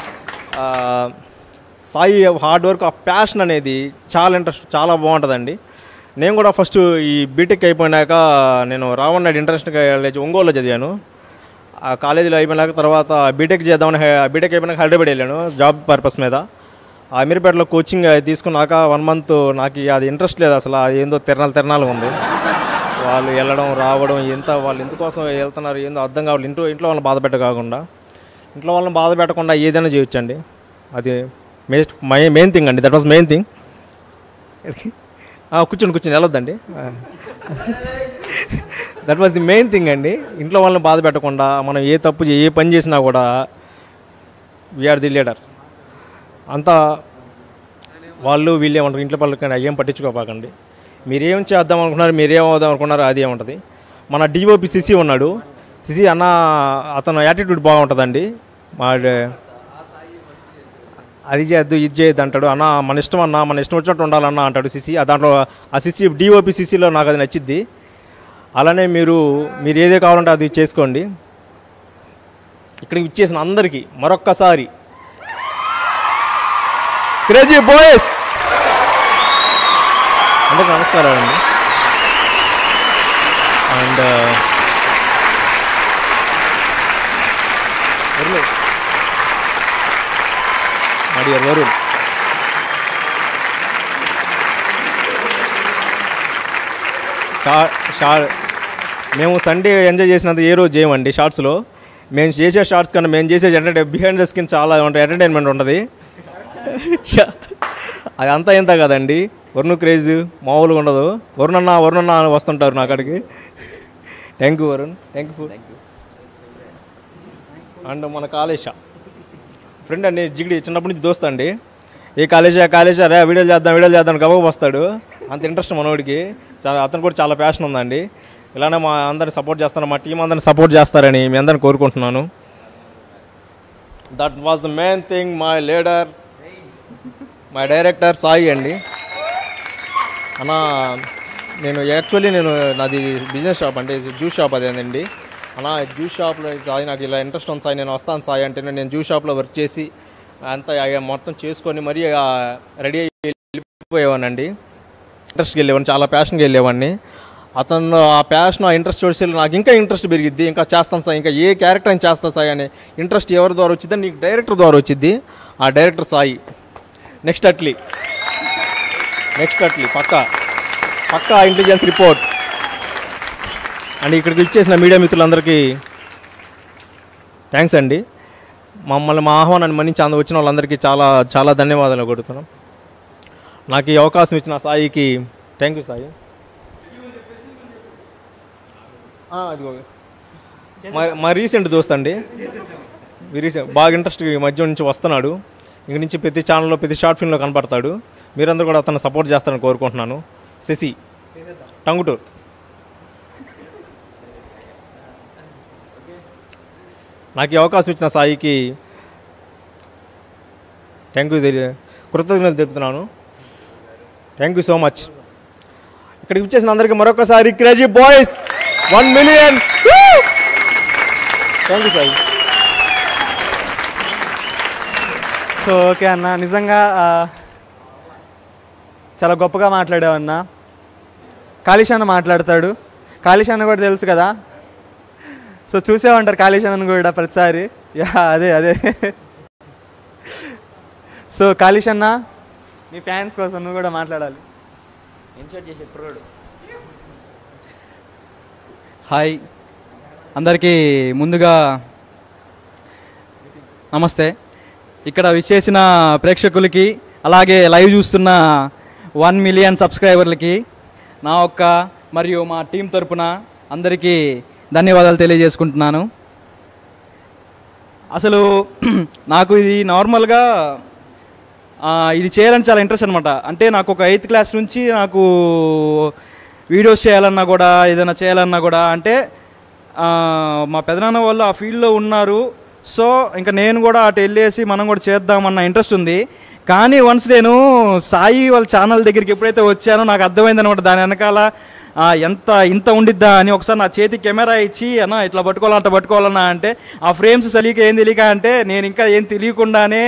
Sai hard work, ఆ ప్యాషన్ అనేది చాలా ఇంట్రెస్ట్, చాలా బాగుంటుందండి. నేను కూడా ఫస్ట్ ఈ బీటెక్ అయిపోయినాక నేను రావణ్ నాయుడు ఇంటర్నేషనల్ కాలేజ్ ఒంగోలులో చదివాను. ఆ కాలేజీలో అయిపోయినాక తర్వాత బీటెక్ బీటెక్ అయిపోయినాక హైదరాబాద్ వెళ్ళాను జాబ్ పర్పస్ మీద. అమీర్పేటలో కోచింగ్ తీసుకున్నాక 1 month నాకు అది ఇంట్రెస్ట్ లేదు అసలు. అది ఏందో తిరణాలు ఉంది. వాళ్ళు వెళ్ళడం రావడం వాళ్ళు ఎందుకోసం వెళ్తున్నారు ఏందో అర్థం కావాలి. ఇంట్లో వాళ్ళని బాధ పెట్టకుండా, ఇంట్లో వాళ్ళని బాధ పెట్టకుండా ఏదైనా చేయొచ్చండి. అది మెయిన్ థింగ్ అండి. That was main thing. కూర్చొని వెళ్ళొద్దండి. That was the main thing అండి. ఇంట్లో వాళ్ళని బాధ పెట్టకుండా మనం ఏ పని చేసినా కూడా వీఆర్ ది లీడర్స్. అంతా వాళ్ళు వీళ్ళు ఏమంటారు, ఇంట్లో పనులకి ఏం పట్టించుకోపాకండి. మీరేం చేద్దాం అనుకున్నారు, మీరేం అవుదాం అనుకున్నారు, అది ఏముంటుంది. మన డిఓపి సిసి ఉన్నాడు, సిసి అన్న, అతను యాటిట్యూడ్ బాగుంటుందండి. అది చేయొద్దు ఇది చేయొద్దు అంటాడు. అన్న మన ఇష్టం వచ్చినట్టు ఉండాలన్నా అంటాడు సిసి. దాంట్లో ఆ సిసి డిఓపి సిసిలో నాకు అది నచ్చిద్ది. అలానే మీరు ఏదే కావాలంటే అది చేసుకోండి. ఇక్కడికి ఇచ్చేసిన అందరికీ మరొక్కసారి క్రేజీ బాయ్స్ అందరికీ నమస్కారాలండి. అండ్ వరుణ్ మేము సండే ఎంజాయ్ చేసినంత ఏ రోజు చేయమండి. షార్ట్స్లో మేము చేసే షార్ట్స్ కన్నా మేము చేసే బిహైండ్ ద స్కిన్ చాలా ఉంటుంది, ఎంటర్టైన్మెంట్ ఉంటుంది. అది అంతా ఎంత కదండి. వరుణ్ క్రేజ్ మామూలుగా ఉండదు. వరుణ్ అన్న వస్తుంటారు నా అక్కడికి. Thank you Varun, thank you. And మన కాలేజ ఫ్రెండ్ అండి, జిగిడి చిన్నప్పటి నుంచి దోస్తా అండి. ఏ కాలేజా రే వీడియోలు చేద్దాం గబగబా వస్తాడు. అంత ఇంట్రెస్ట్ మనోడికి. అతను కూడా చాలా ప్యాషన్ ఉందండి. ఇలానే మా అందరిని సపోర్ట్ చేస్తారు, మా టీం అందరిని సపోర్ట్ చేస్తారని మీ అందరిని కోరుకుంటున్నాను. That was the main thing. My leader, my director Sai అండి. అన్న నేను యాక్చువల్లీ నాది బిజినెస్ షాప్ అంటే జ్యూస్ షాప్ అదేనండి. అన్న జ్యూస్ షాప్లో సాయి నాకు ఇలా ఇంట్రెస్ట్ ఉంది సాయి, నేను వస్తాను సాయి అంటే నేను జ్యూస్ షాప్లో వర్క్ చేసి అంతా మొత్తం చేసుకొని మరీ రెడీ అయ్యి వెళ్ళిపోయేవాడినండి. ఇంట్రెస్ట్కి వెళ్ళేవాడిని, చాలా ప్యాషన్గా వెళ్ళేవాడిని. అతను ఆ ప్యాషన్, ఆ ఇంట్రెస్ట్ చూసి నాకు ఇంకా ఇంట్రెస్ట్ పెరిగిద్ది, ఇంకా చేస్తాను సాయి, ఇంకా ఏ క్యారెక్టర్ అని చేస్తాను సాయి అనే ఇంట్రెస్ట్ ఎవరి ద్వారా వచ్చిందని నీకు డైరెక్టర్ ద్వారా వచ్చింది. ఆ డైరెక్టర్ సాయి. నెక్స్ట్ అట్లీ పక్కా ఇంటెలిజెన్స్ రిపోర్ట్. అండ్ ఇక్కడికి ఇచ్చేసిన మీడియా మిత్రులందరికీ థ్యాంక్స్ అండి. మమ్మల్ని మా ఆహ్వానాన్ని మన్నించి వచ్చిన వాళ్ళందరికీ చాలా చాలా ధన్యవాదాలు కొడుతున్నాం. నాకు ఈ అవకాశం ఇచ్చిన సాయికి థ్యాంక్ యూ సాయి. మా రీసెంట్ దోస్త్ అండి, బాగా ఇంట్రెస్ట్ ఈ మధ్య నుంచి వస్తున్నాడు. ఇంక నుంచి ప్రతి ఛానల్లో ప్రతి షార్ట్ ఫిల్మ్లో కనపడతాడు. మీరందరూ కూడా అతను సపోర్ట్ చేస్తారని కోరుకుంటున్నాను. శశి టంగుటూరు. నాకు ఈ అవకాశం ఇచ్చిన సాయికి కృతజ్ఞతలు తెలుపుతున్నాను. Thank you so much. ఇక్కడికి వచ్చేసిన అందరికీ మరొకసారి crazy boys 1 million. Thank you Sai. So okay అన్న, నిజంగా చాలా గొప్పగా మాట్లాడావన్న. కాళీశాన మాట్లాడతాడు, కాళీశాన కూడా తెలుసు కదా. సో చూసేవంటారు కాళీశానని కూడా ప్రతిసారి. అదే సో కాళీశాన, నీ ఫ్యాన్స్ కోసం నువ్వు కూడా మాట్లాడాలి. ఇన్షర్ట్ చేసే ప్రోడు. హాయ్ అందరికీ, ముందుగా నమస్తే. ఇక్కడ విచ్చేసిన ప్రేక్షకులకి, అలాగే లైవ్ చూస్తున్న 1 మిలియన్ సబ్స్క్రైబర్లకి నా ఒక్క మరియు మా టీం తరపున అందరికీ ధన్యవాదాలు తెలియజేసుకుంటున్నాను. అసలు నాకు ఇది నార్మల్గా ఇది చేయాలని చాలా ఇంట్రెస్ట్ అనమాట. అంటే నాకు ఒక 8th క్లాస్ నుంచి నాకు వీడియోస్ చేయాలన్నా కూడా, ఏదైనా చేయాలన్నా కూడా, అంటే మా పెదనాన్న వాళ్ళు ఆ ఫీల్డ్లో ఉన్నారు. సో ఇంకా నేను కూడా అటు వెళ్ళేసి మనం కూడా చేద్దామన్న ఇంట్రెస్ట్ ఉంది. కానీ వన్స్ నేను సాయి వాళ్ళ ఛానల్ దగ్గరికి ఎప్పుడైతే వచ్చానో నాకు అర్థమైంది అనమాట, దాని వెనకాల ఇంత ఉండిద్దా అని. ఒకసారి నా చేతి కెమెరా ఇచ్చి అన్న ఇట్లా పట్టుకోవాలన్నా అంటే ఆ ఫ్రేమ్స్ ఏం తెలియక అంటే నేను ఇంకా ఏం తెలియకుండానే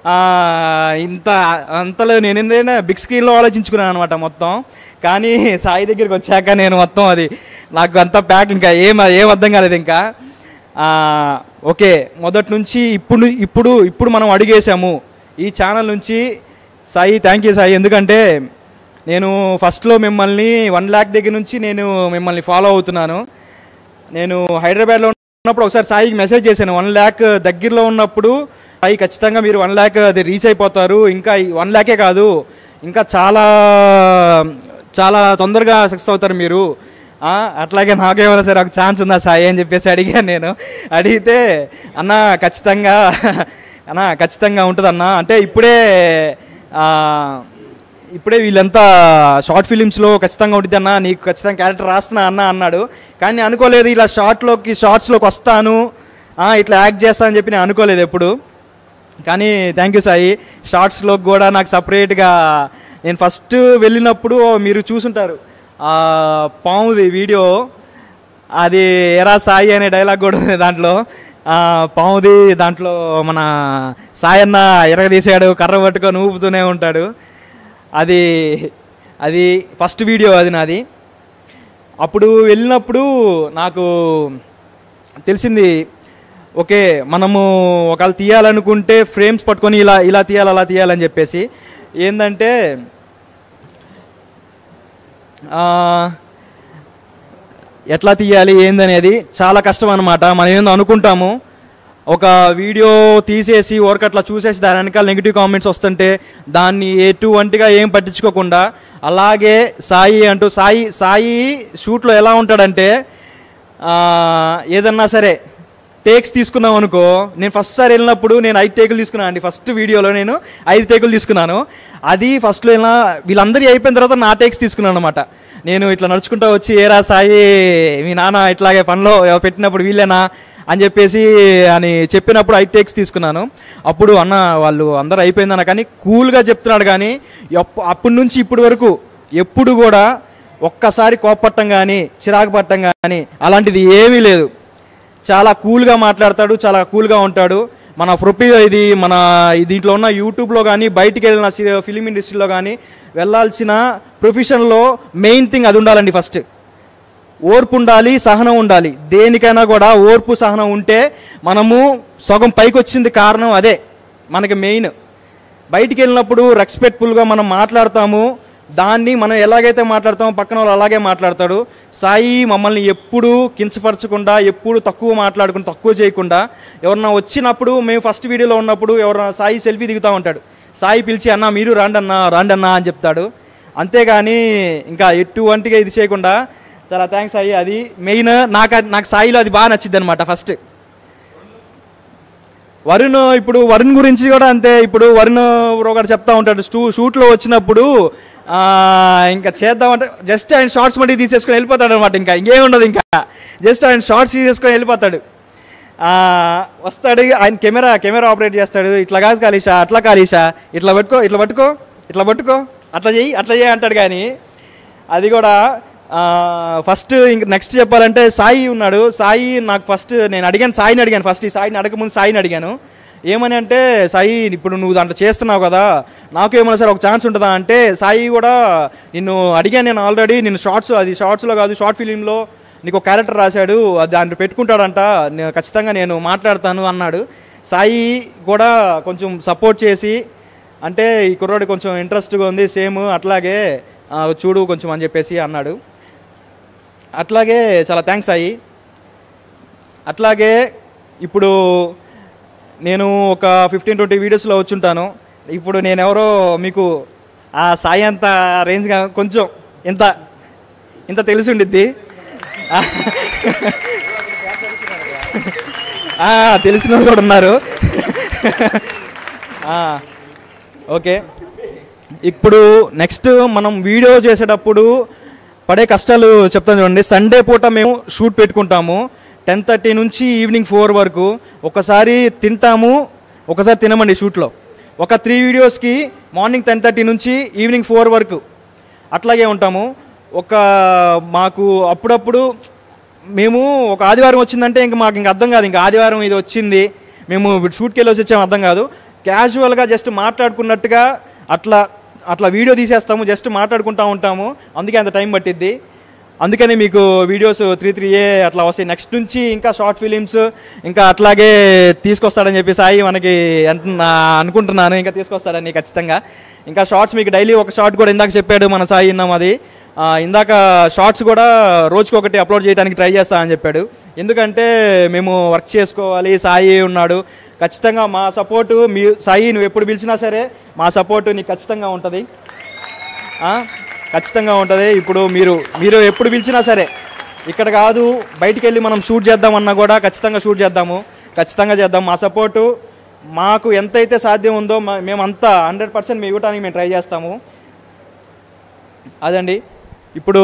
అంతలో నేను ఏంటంటే బిగ్ స్క్రీన్లో ఆలోచించుకున్నాను అనమాట మొత్తం. కానీ సాయి దగ్గరికి వచ్చాక నేను మొత్తం అది నాకు అంత ప్యాక్, ఇంకా ఏం అర్థం కాలేదు. ఇంకా ఓకే, మొదటి నుంచి ఇప్పుడు మనం అడిగేసాము ఈ ఛానల్ నుంచి. Sai thank you Sai. ఎందుకంటే నేను ఫస్ట్లో మిమ్మల్ని 1 lakh దగ్గర నుంచి నేను మిమ్మల్ని ఫాలో అవుతున్నాను. నేను హైదరాబాద్లో ఉన్నప్పుడు ఒకసారి సాయికి మెసేజ్ చేశాను, 1 lakh దగ్గరలో ఉన్నప్పుడు సాయి ఖచ్చితంగా మీరు 1 lakh అది రీచ్ అయిపోతారు, ఇంకా 1 lakh కాదు ఇంకా చాలా చాలా తొందరగా సక్సెస్ అవుతారు మీరు. అట్లాగే నాకేమైనా సరే ఒక ఛాన్స్ ఉందా సాయి అని చెప్పేసి అడిగాను. నేను అడిగితే ఖచ్చితంగా ఉంటుంది అన్న, అంటే ఇప్పుడే వీళ్ళంతా షార్ట్ ఫిలిమ్స్లో ఖచ్చితంగా ఉంటుంది అన్న, నీకు ఖచ్చితంగా క్యారెక్టర్ రాస్తున్నా అన్నాడు. కానీ అనుకోలేదు ఇలా షార్ట్స్లోకి వస్తాను, ఇట్లా యాక్ట్ చేస్తానని చెప్పి నేను అనుకోలేదు ఎప్పుడు. కానీ థ్యాంక్ యూ సాయి. షార్ట్స్లోకి కూడా నాకు సపరేట్గా నేను ఫస్ట్ వెళ్ళినప్పుడు మీరు చూసుంటారు పాముది వీడియో, అది ఎరా సాయి అనే డైలాగ్ కూడా ఉంది దాంట్లో. పాముది దాంట్లో మన సాయన్న ఎరగదీసాడు, కర్ర పట్టుకొని ఊపుతూనే ఉంటాడు. అది ఫస్ట్ వీడియో అది నాది. అప్పుడు వెళ్ళినప్పుడు నాకు తెలిసింది, ఓకే మనము ఒకవేళ తీయాలనుకుంటే ఫ్రేమ్స్ పట్టుకొని ఇలా తీయాలి అలా తీయాలని చెప్పేసి. ఏంటంటే ఎట్లా తీయాలి ఏందనేది చాలా కష్టం అనమాట. మనం ఏందో అనుకుంటాము, ఒక వీడియో తీసేసి అట్లా చూసేసి దాని వెనకాల నెగిటివ్ కామెంట్స్ వస్తుంటే దాన్ని ఎటువంటిగా ఏం పట్టించుకోకుండా అలాగే సాయి షూట్లో ఎలా ఉంటాడంటే ఏదన్నా సరే టేక్స్ తీసుకున్నాం అనుకో, నేను ఫస్ట్ సారి వెళ్ళినప్పుడు నేను 5 టేకులు తీసుకున్నాను అండి. ఫస్ట్ వీడియోలో నేను 5 టేకులు తీసుకున్నాను. అది ఫస్ట్లో వెళ్ళిన వీళ్ళందరూ అయిపోయిన తర్వాత నా టేక్స్ తీసుకున్నాను అనమాట. నేను ఇట్లా నడుచుకుంటూ వచ్చి ఏరా సాయి మీ నాన్న ఇట్లాగే పనిలో పెట్టినప్పుడు వీళ్ళేనా అని చెప్పేసి అని చెప్పినప్పుడు 5 టేక్స్ తీసుకున్నాను. అప్పుడు అన్న వాళ్ళు అందరూ అయిపోయిందన్న కానీ కూల్గా చెప్తున్నాడు. కానీ అప్పటి నుంచి ఇప్పటి వరకు ఎప్పుడు కూడా ఒక్కసారి కోపపట్టం కానీ చిరాకు పట్టం కానీ అలాంటిది ఏమీ లేదు. చాలా కూల్గా మాట్లాడతాడు, చాలా కూల్గా ఉంటాడు. మన ఇది మన దీంట్లో ఉన్న యూట్యూబ్లో కానీ బయటికి వెళ్ళిన ఫిలిం ఇండస్ట్రీలో కానీ వెళ్ళాల్సిన ప్రొఫెషన్లో మెయిన్ థింగ్ అది ఉండాలండి. ఫస్ట్ ఓర్పు ఉండాలి, సహనం ఉండాలి. దేనికైనా కూడా ఓర్పు సహనం ఉంటే మనము సగం పైకి వచ్చింది కారణం అదే మనకి మెయిన్. బయటికి వెళ్ళినప్పుడు రెస్పెక్ట్ఫుల్గా మనం మాట్లాడతాము. దాన్ని మనం ఎలాగైతే మాట్లాడతామో పక్కన వాళ్ళు అలాగే మాట్లాడతాడు. సాయి మమ్మల్ని ఎప్పుడు కించపరచకుండా, ఎప్పుడు తక్కువ మాట్లాడకుండా, తక్కువ చేయకుండా, ఎవరన్నా వచ్చినప్పుడు మేము ఫస్ట్ వీడియోలో ఉన్నప్పుడు ఎవరన్నా సాయి సెల్ఫీ దిగుతూ ఉంటాడు. సాయి పిలిచి అన్న మీరు రాండన్నా అని చెప్తాడు. అంతేగాని ఇంకా ఎటువంటిగా ఇది చేయకుండా చాలా థ్యాంక్స్ సాయి. అది మెయిన్. నాకు సాయిలో అది బాగా నచ్చింది అనమాట. ఫస్ట్ వరుణ్ గురించి కూడా అంతే. ఇప్పుడు వరుణ్ ఒకటి చెప్తా ఉంటాడు షూట్లో వచ్చినప్పుడు ఇంకా చేద్దామంటే జస్ట్ ఆయన షార్ట్స్ మట్టి తీసేసుకొని వెళ్ళిపోతాడు అనమాట. ఇంకా ఇంకేముండదు, ఇంకా జస్ట్ ఆయన షార్ట్స్ తీసేసుకొని వెళ్ళిపోతాడు. వస్తాడు, ఆయన కెమెరా ఆపరేట్ చేస్తాడు. ఇట్లా కాదు కాలీషా, అట్లా కాలీషా, ఇట్లా పట్టుకో అట్లా చెయ్యి అంటాడు. కానీ అది కూడా ఫస్ట్ ఇంక నెక్స్ట్ చెప్పాలంటే సాయి ఉన్నాడు. సాయి నాకు ఫస్ట్ సాయిని అడిగాను. ఫస్ట్ ఈ సాయిని అడగముందు సాయిని అడిగాను. ఏమని అంటే, సాయి ఇప్పుడు నువ్వు దాంట్లో చేస్తున్నావు కదా, నాకు ఏమన్నా సరే ఒక ఛాన్స్ ఉంటుందా అంటే, సాయి కూడా నిన్ను అడిగాను నేను ఆల్రెడీ, నిన్ను షార్ట్స్లో కాదు షార్ట్ ఫిలింలో నీకు ఒక క్యారెక్టర్ రాశాడు, అది దాంట్లో పెట్టుకుంటాడంట, ఖచ్చితంగా నేను మాట్లాడతాను అన్నాడు. సాయి కూడా కొంచెం సపోర్ట్ చేసి, అంటే ఈ కుర్రాడు కొంచెం ఇంట్రెస్ట్గా ఉంది సేమ్ అట్లాగే చూడు కొంచెం అని చెప్పేసి అన్నాడు. అట్లాగే చాలా థ్యాంక్స్ సాయి. అట్లాగే ఇప్పుడు నేను ఒక 15-20 వీడియోస్లో వచ్చుంటాను. ఇప్పుడు నేనెవరో మీకు ఆ సాయి అంత రేంజ్గా కొంచెం ఇంత తెలిసి ఉండిద్ది. తెలిసిన వాళ్ళు కూడా ఉన్నారు. ఓకే, ఇప్పుడు నెక్స్ట్ మనం వీడియో చేసేటప్పుడు పడే కష్టాలు చెప్తాను చూడండి. సండే పూట మేము షూట్ పెట్టుకుంటాము 10:30 నుంచి ఈవినింగ్ 4 వరకు. ఒకసారి తింటాము, ఒకసారి తినమండి షూట్లో. ఒక 3 వీడియోస్కి మార్నింగ్ 10:30 నుంచి ఈవినింగ్ 4 వరకు అట్లాగే ఉంటాము. మాకు అప్పుడప్పుడు మేము ఒక ఆదివారం వచ్చిందంటే మాకు అర్థం కాదు, ఇంకా ఆదివారం ఇది వచ్చింది మేము షూట్కి వెళ్ళి వచ్చాము అర్థం కాదు. క్యాజువల్గా జస్ట్ మాట్లాడుకున్నట్టుగా అట్లా వీడియో తీసేస్తాము, జస్ట్ మాట్లాడుకుంటూ ఉంటాము. అందుకే అంత టైం పట్టిద్ది. అందుకని మీకు వీడియోస్ 3-3 అట్లా వస్తాయి. నెక్స్ట్ నుంచి ఇంకా షార్ట్ ఫిలిమ్స్ ఇంకా అట్లాగే తీసుకొస్తాడని చెప్పి సాయి మనకి అనుకుంటున్నాను. ఇంకా తీసుకొస్తాడని ఖచ్చితంగా. ఇంకా షార్ట్స్ మీకు డైలీ ఒక షార్ట్ కూడా ఇందాక చెప్పాడు మన సాయి ఉన్నాం. అది ఇందాక షార్ట్స్ కూడా రోజుకొకటి అప్లోడ్ చేయడానికి ట్రై చేస్తా అని చెప్పాడు. ఎందుకంటే మేము వర్క్ చేసుకోవాలి, సాయి ఉన్నాడు. ఖచ్చితంగా మా సపోర్టు సాయి నువ్వు ఎప్పుడు పిలిచినా సరే మా సపోర్టు నీకు ఖచ్చితంగా ఉంటుంది, ఖచ్చితంగా ఉంటుంది. ఇప్పుడు మీరు ఎప్పుడు పిలిచినా సరే, ఇక్కడ కాదు బయటికి వెళ్ళి మనం షూట్ చేద్దామన్నా కూడా ఖచ్చితంగా షూట్ చేద్దాము, ఖచ్చితంగా చేద్దాం. మా సపోర్టు మాకు ఎంతైతే సాధ్యం ఉందో మేమంతా 100% మీ ఇవ్వడానికి మేము ట్రై చేస్తాము. అదండి. ఇప్పుడు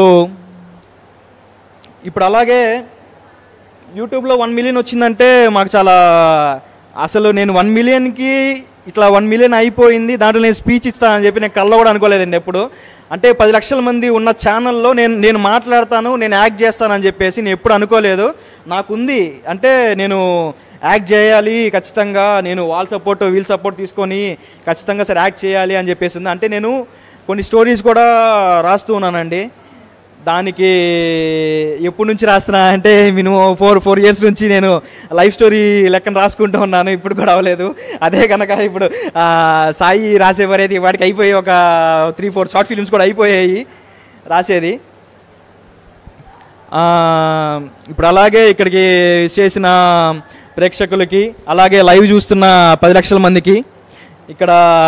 అలాగే యూట్యూబ్లో 1 మిలియన్ వచ్చిందంటే మాకు చాలా, అసలు నేను 1 మిలియన్కి ఇట్లా 1 మిలియన్ అయిపోయింది, దాంట్లో నేను స్పీచ్ ఇస్తానని చెప్పి నేను కళ్ళ కూడా అనుకోలేదండి ఎప్పుడు. అంటే 10 లక్షల మంది ఉన్న ఛానల్లో నేను మాట్లాడతాను, నేను యాక్ట్ చేస్తానని చెప్పేసి నేను ఎప్పుడు అనుకోలేదు. నాకుంది అంటే నేను యాక్ట్ చేయాలి ఖచ్చితంగా, నేను వాళ్ళ సపోర్ట్ వీళ్ళ సపోర్ట్ తీసుకొని ఖచ్చితంగా సరే యాక్ట్ చేయాలి అని చెప్పేసి ఉంది. అంటే నేను కొన్ని స్టోరీస్ కూడా రాస్తూ ఉన్నానండి. దానికి ఎప్పటి నుంచి రాస్తున్నా అంటే మినిమం 4 ఇయర్స్ నుంచి నేను లైఫ్ స్టోరీ లెక్కన రాసుకుంటూ ఉన్నాను. ఇప్పుడు కూడా అవ్వలేదు. అదే కనుక ఇప్పుడు సాయి రాసేవారేది వాటికి అయిపోయి ఒక 3-4 షార్ట్ ఫిల్మ్స్ కూడా అయిపోయాయి రాసేది. ఇప్పుడు అలాగే ఇక్కడికి చేసిన ప్రేక్షకులకి, అలాగే లైవ్ చూస్తున్న 10 లక్షల మందికి, ఇక్కడ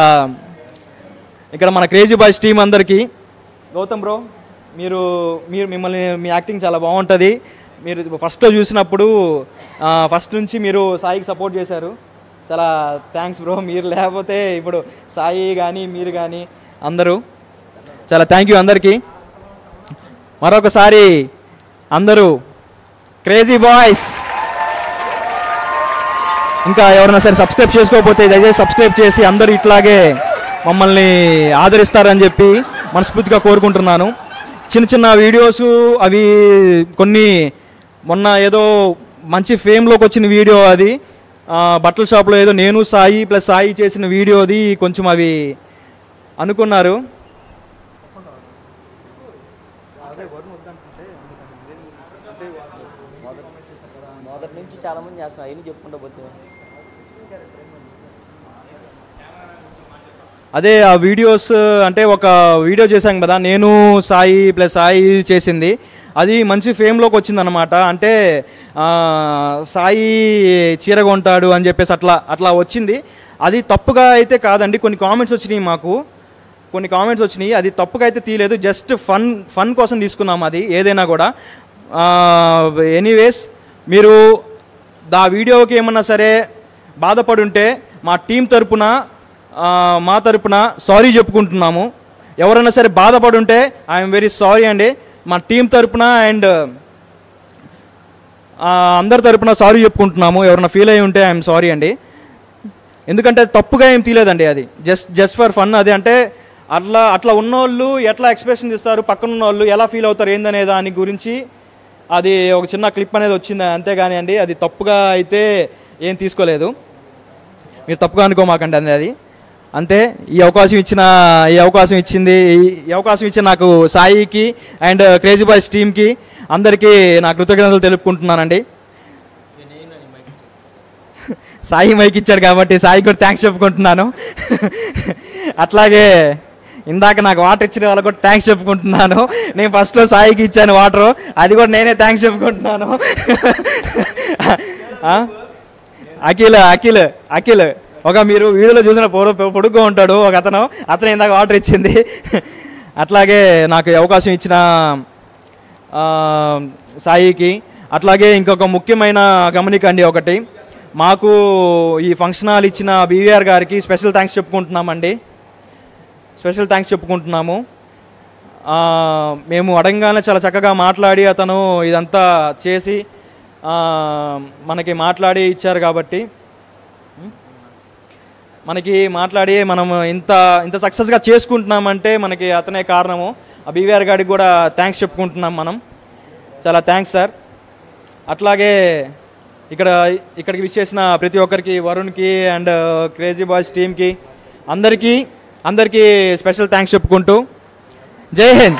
మన క్రేజీ బాయ్స్ టీం అందరికీ, గౌతమ్ బ్రో మిమ్మల్ని మీ యాక్టింగ్ చాలా బాగుంటుంది. మీరు ఫస్ట్లో చూసినప్పుడు ఫస్ట్ నుంచి మీరు సాయికి సపోర్ట్ చేశారు. చాలా థ్యాంక్స్ బ్రో. మీరు లేకపోతే ఇప్పుడు సాయి కానీ మీరు కానీ అందరూ చాలా థ్యాంక్ యూ అందరికీ. మరొకసారి అందరూ క్రేజీ బాయ్స్ ఇంకా ఎవరైనా సరే సబ్స్క్రైబ్ చేసుకోకపోతే దయచేసి సబ్స్క్రైబ్ చేసి అందరూ ఇట్లాగే మమ్మల్ని ఆదరిస్తారని చెప్పి మనస్ఫూర్తిగా కోరుకుంటున్నాను. చిన్న చిన్న వీడియోస్ అవి కొన్ని మొన్న ఏదో మంచి ఫేమ్లోకి వచ్చిన వీడియో అది బట్టల షాప్లో ఏదో నేను సాయి ప్లస్ సాయి చేసిన వీడియో అది కొంచెం అవి అనుకున్నారు. మొదటి నుంచి చాలా మంది చేస్తున్నారు, అవన్నీ చెప్పుకుంటూ పోతే. అదే ఆ వీడియోస్ అంటే ఒక వీడియో చేశాం కదా నేను సాయి ప్లస్ సాయి చేసింది, అది మంచి ఫేమ్లోకి వచ్చిందనమాట. అంటే సాయి చీర కొంటాడు అని చెప్పేసి అట్లా వచ్చింది. అది తప్పుగా అయితే కాదండి. కొన్ని కామెంట్స్ వచ్చినాయి, మాకు కొన్ని కామెంట్స్ వచ్చినాయి. అది తప్పుగా అయితే తీయలేదు, జస్ట్ ఫన్ కోసం తీసుకున్నాం అది ఏదైనా కూడా. ఎనీవేస్ మీరు ఆ వీడియోకి ఏమన్నా సరే బాధపడుంటే మా టీం తరపున మా తరపున సారీ చెప్పుకుంటున్నాము. ఎవరైనా సరే బాధపడుంటే ఐఎమ్ వెరీ సారీ అండి. మా టీం తరపున అండ్ అందరి తరపున సారీ చెప్పుకుంటున్నాము. ఎవరైనా ఫీల్ అయ్యి ఉంటే ఐఎమ్ సారీ అండి. ఎందుకంటే తప్పుగా ఏం తీయలేదండి, అది జస్ట్ ఫర్ ఫన్. అది అంటే అట్లా ఉన్నోళ్ళు ఎట్లా ఎక్స్ప్రెషన్ ఇస్తారు, పక్కన ఉన్న వాళ్ళు ఎలా ఫీల్ అవుతారు ఏందనే దాని గురించి అది ఒక చిన్న క్లిప్ అనేది వచ్చింది అంతేగాని అండి, అది తప్పుగా అయితే ఏం తీసుకోలేదు. మీరు తప్పుగా అనుకోమాకండి అది అంతే. ఈ అవకాశం ఇచ్చిన నాకు సాయికి అండ్ క్రేజీ బాయ్స్ టీమ్కి అందరికీ నా కృతజ్ఞతలు తెలుపుకుంటున్నానండి. సాయి మైక్ ఇచ్చాడు కాబట్టి సాయి కూడా థ్యాంక్స్ చెప్పుకుంటున్నాను. అట్లాగే ఇందాక నాకు వాటర్ ఇచ్చిన వాళ్ళకి కూడా థ్యాంక్స్ చెప్పుకుంటున్నాను. నేను ఫస్ట్లో సాయికి ఇచ్చాను వాటరు, అది కూడా నేనే థ్యాంక్స్ చెప్పుకుంటున్నాను. అఖిల్ ఒక మీరు వీడియోలో చూసిన పొడుగ్గా ఉంటాడు ఒక అతను ఇందాక వాటర్ ఇచ్చింది. అట్లాగే నాకు అవకాశం ఇచ్చిన సాయికి, అట్లాగే ఇంకొక ముఖ్యమైన గమనిక అండి ఒకటి, మాకు ఈ ఫంక్షన్ హాల్ ఇచ్చిన బీవీఆర్ గారికి స్పెషల్ థ్యాంక్స్ చెప్పుకుంటున్నాము. మేము అడగగానే చాలా చక్కగా మాట్లాడి అతను ఇదంతా చేసి మనకి మాట్లాడి ఇచ్చారు కాబట్టి మనం ఇంత సక్సెస్గా చేసుకుంటున్నామంటే మనకి అతనే కారణము. ఆ బీవీఆర్ గారికి కూడా థ్యాంక్స్ చెప్పుకుంటున్నాం మనం. చాలా థ్యాంక్స్ సార్. అట్లాగే ఇక్కడికి విచ్చేసిన ప్రతి ఒక్కరికి, వరుణ్కి అండ్ క్రేజీ బాయ్స్ టీమ్కి అందరికీ స్పెషల్ థ్యాంక్స్ చెప్పుకుంటూ జై హింద్.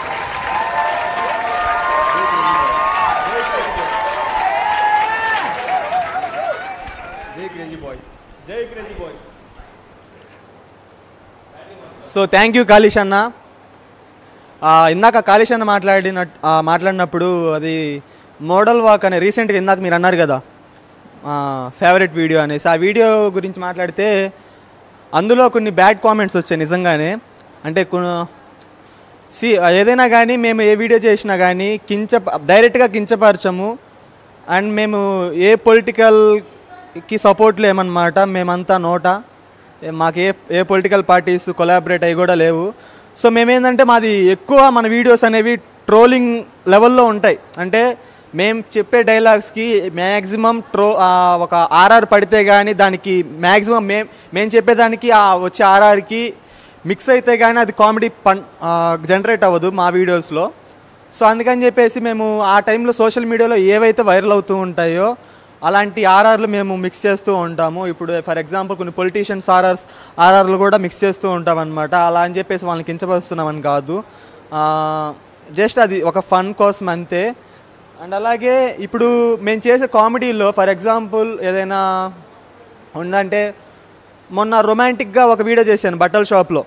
సో థ్యాంక్ యూ కాళీష్ అన్న. ఇందాక కాళీష్ అన్న మాట్లాడినప్పుడు అది మోడల్ వాక్ అనే రీసెంట్గా ఇందాక మీరు అన్నారు కదా ఫేవరెట్ వీడియో అనేసి, ఆ వీడియో గురించి మాట్లాడితే అందులో కొన్ని బ్యాడ్ కామెంట్స్ వచ్చాయి నిజంగానే. అంటే ఏదైనా కానీ మేము ఏ వీడియో చేసినా కానీ డైరెక్ట్గా కించపరచము. అండ్ మేము ఏ పొలిటికల్కి సపోర్ట్ లేమన్నమాట. మేమంతా మాకు ఏ పొలిటికల్ పార్టీస్ కొలాబరేట్ అయ్యి కూడా లేవు. సో మేమేంటంటే మాది ఎక్కువ మన వీడియోస్ అనేవి ట్రోలింగ్ లెవెల్లో ఉంటాయి. అంటే మేము చెప్పే డైలాగ్స్కి మ్యాక్సిమం ఒక ఆర్ఆర్ పడితే కానీ దానికి మ్యాక్సిమం మేము చెప్పేదానికి వచ్చే ఆర్ఆర్కి మిక్స్ అయితే కానీ అది కామెడీ జనరేట్ అవ్వదు మా వీడియోస్లో. సో అందుకని చెప్పేసి మేము ఆ టైంలో సోషల్ మీడియాలో ఏవైతే వైరల్ అవుతూ ఉంటాయో అలాంటి ఆర్ఆర్లు మేము మిక్స్ చేస్తూ ఉంటాము. ఇప్పుడు ఫర్ ఎగ్జాంపుల్ కొన్ని పొలిటీషియన్స్ ఆర్ఆర్లు కూడా మిక్స్ చేస్తూ ఉంటాం అనమాట. అలా అని చెప్పేసి వాళ్ళని కించపరుస్తున్నామని కాదు, జస్ట్ అది ఒక ఫన్ కోసం అంతే. అండ్ అలాగే ఇప్పుడు మేము చేసే కామెడీలో ఫర్ ఎగ్జాంపుల్ ఏదైనా ఉందంటే, మొన్న రొమాంటిక్గా ఒక వీడియో చేశాను బట్టల షాప్లో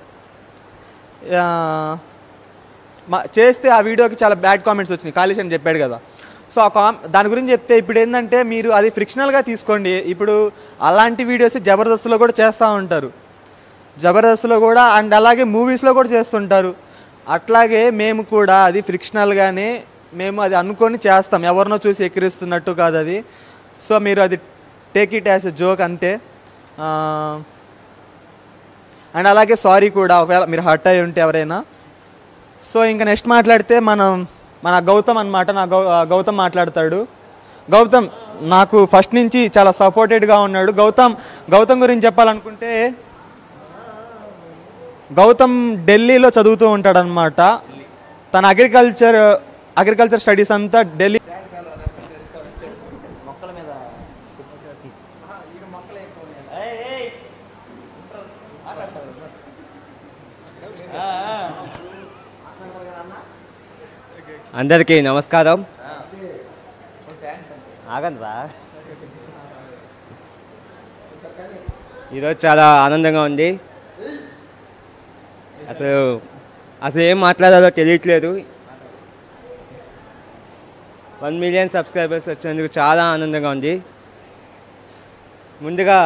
చేస్తే ఆ వీడియోకి చాలా బ్యాడ్ కామెంట్స్ వచ్చినాయి. కాళీష్ అని చెప్పాడు కదా. సో దాని గురించి చెప్తే ఇప్పుడు ఏంటంటే మీరు అది ఫ్రిక్షనల్గా తీసుకోండి. ఇప్పుడు అలాంటి వీడియోస్ జబర్దస్త్లో కూడా చేస్తూ ఉంటారు, జబర్దస్త్లో కూడా అండ్ అలాగే మూవీస్లో కూడా చేస్తుంటారు. అట్లాగే మేము కూడా అది ఫ్రిక్షనల్గానే మేము అది అనుకొని చేస్తాం, ఎవరినో చూసి ఎక్కిరిస్తున్నట్టు కాదు అది. సో మీరు అది take it as a joke అంతే. అండ్ అలాగే సారీ కూడా ఒకవేళ మీరు హర్ట్ అయి ఉంటే ఎవరైనా. సో ఇంకా నెక్స్ట్ మాట్లాడితే మన గౌతమ్ అనమాట. గౌతమ్ మాట్లాడతాడు. గౌతమ్ నాకు ఫస్ట్ నుంచి చాలా సపోర్టెడ్గా ఉన్నాడు. గౌతమ్ గురించి చెప్పాలనుకుంటే, గౌతమ్ ఢిల్లీలో చదువుతూ ఉంటాడనమాట. తన అగ్రికల్చర్ స్టడీస్ అంతా ఢిల్లీ. అందరికీ నమస్కారం. ఆగండ్రా. ఈరోజు చాలా ఆనందంగా ఉంది. అసలు ఏం మాట్లాడాలో తెలియట్లేదు. 1 మిలియన్ సబ్స్క్రైబర్స్ వచ్చినందుకు చాలా ఆనందంగా ఉంది. ముందుగా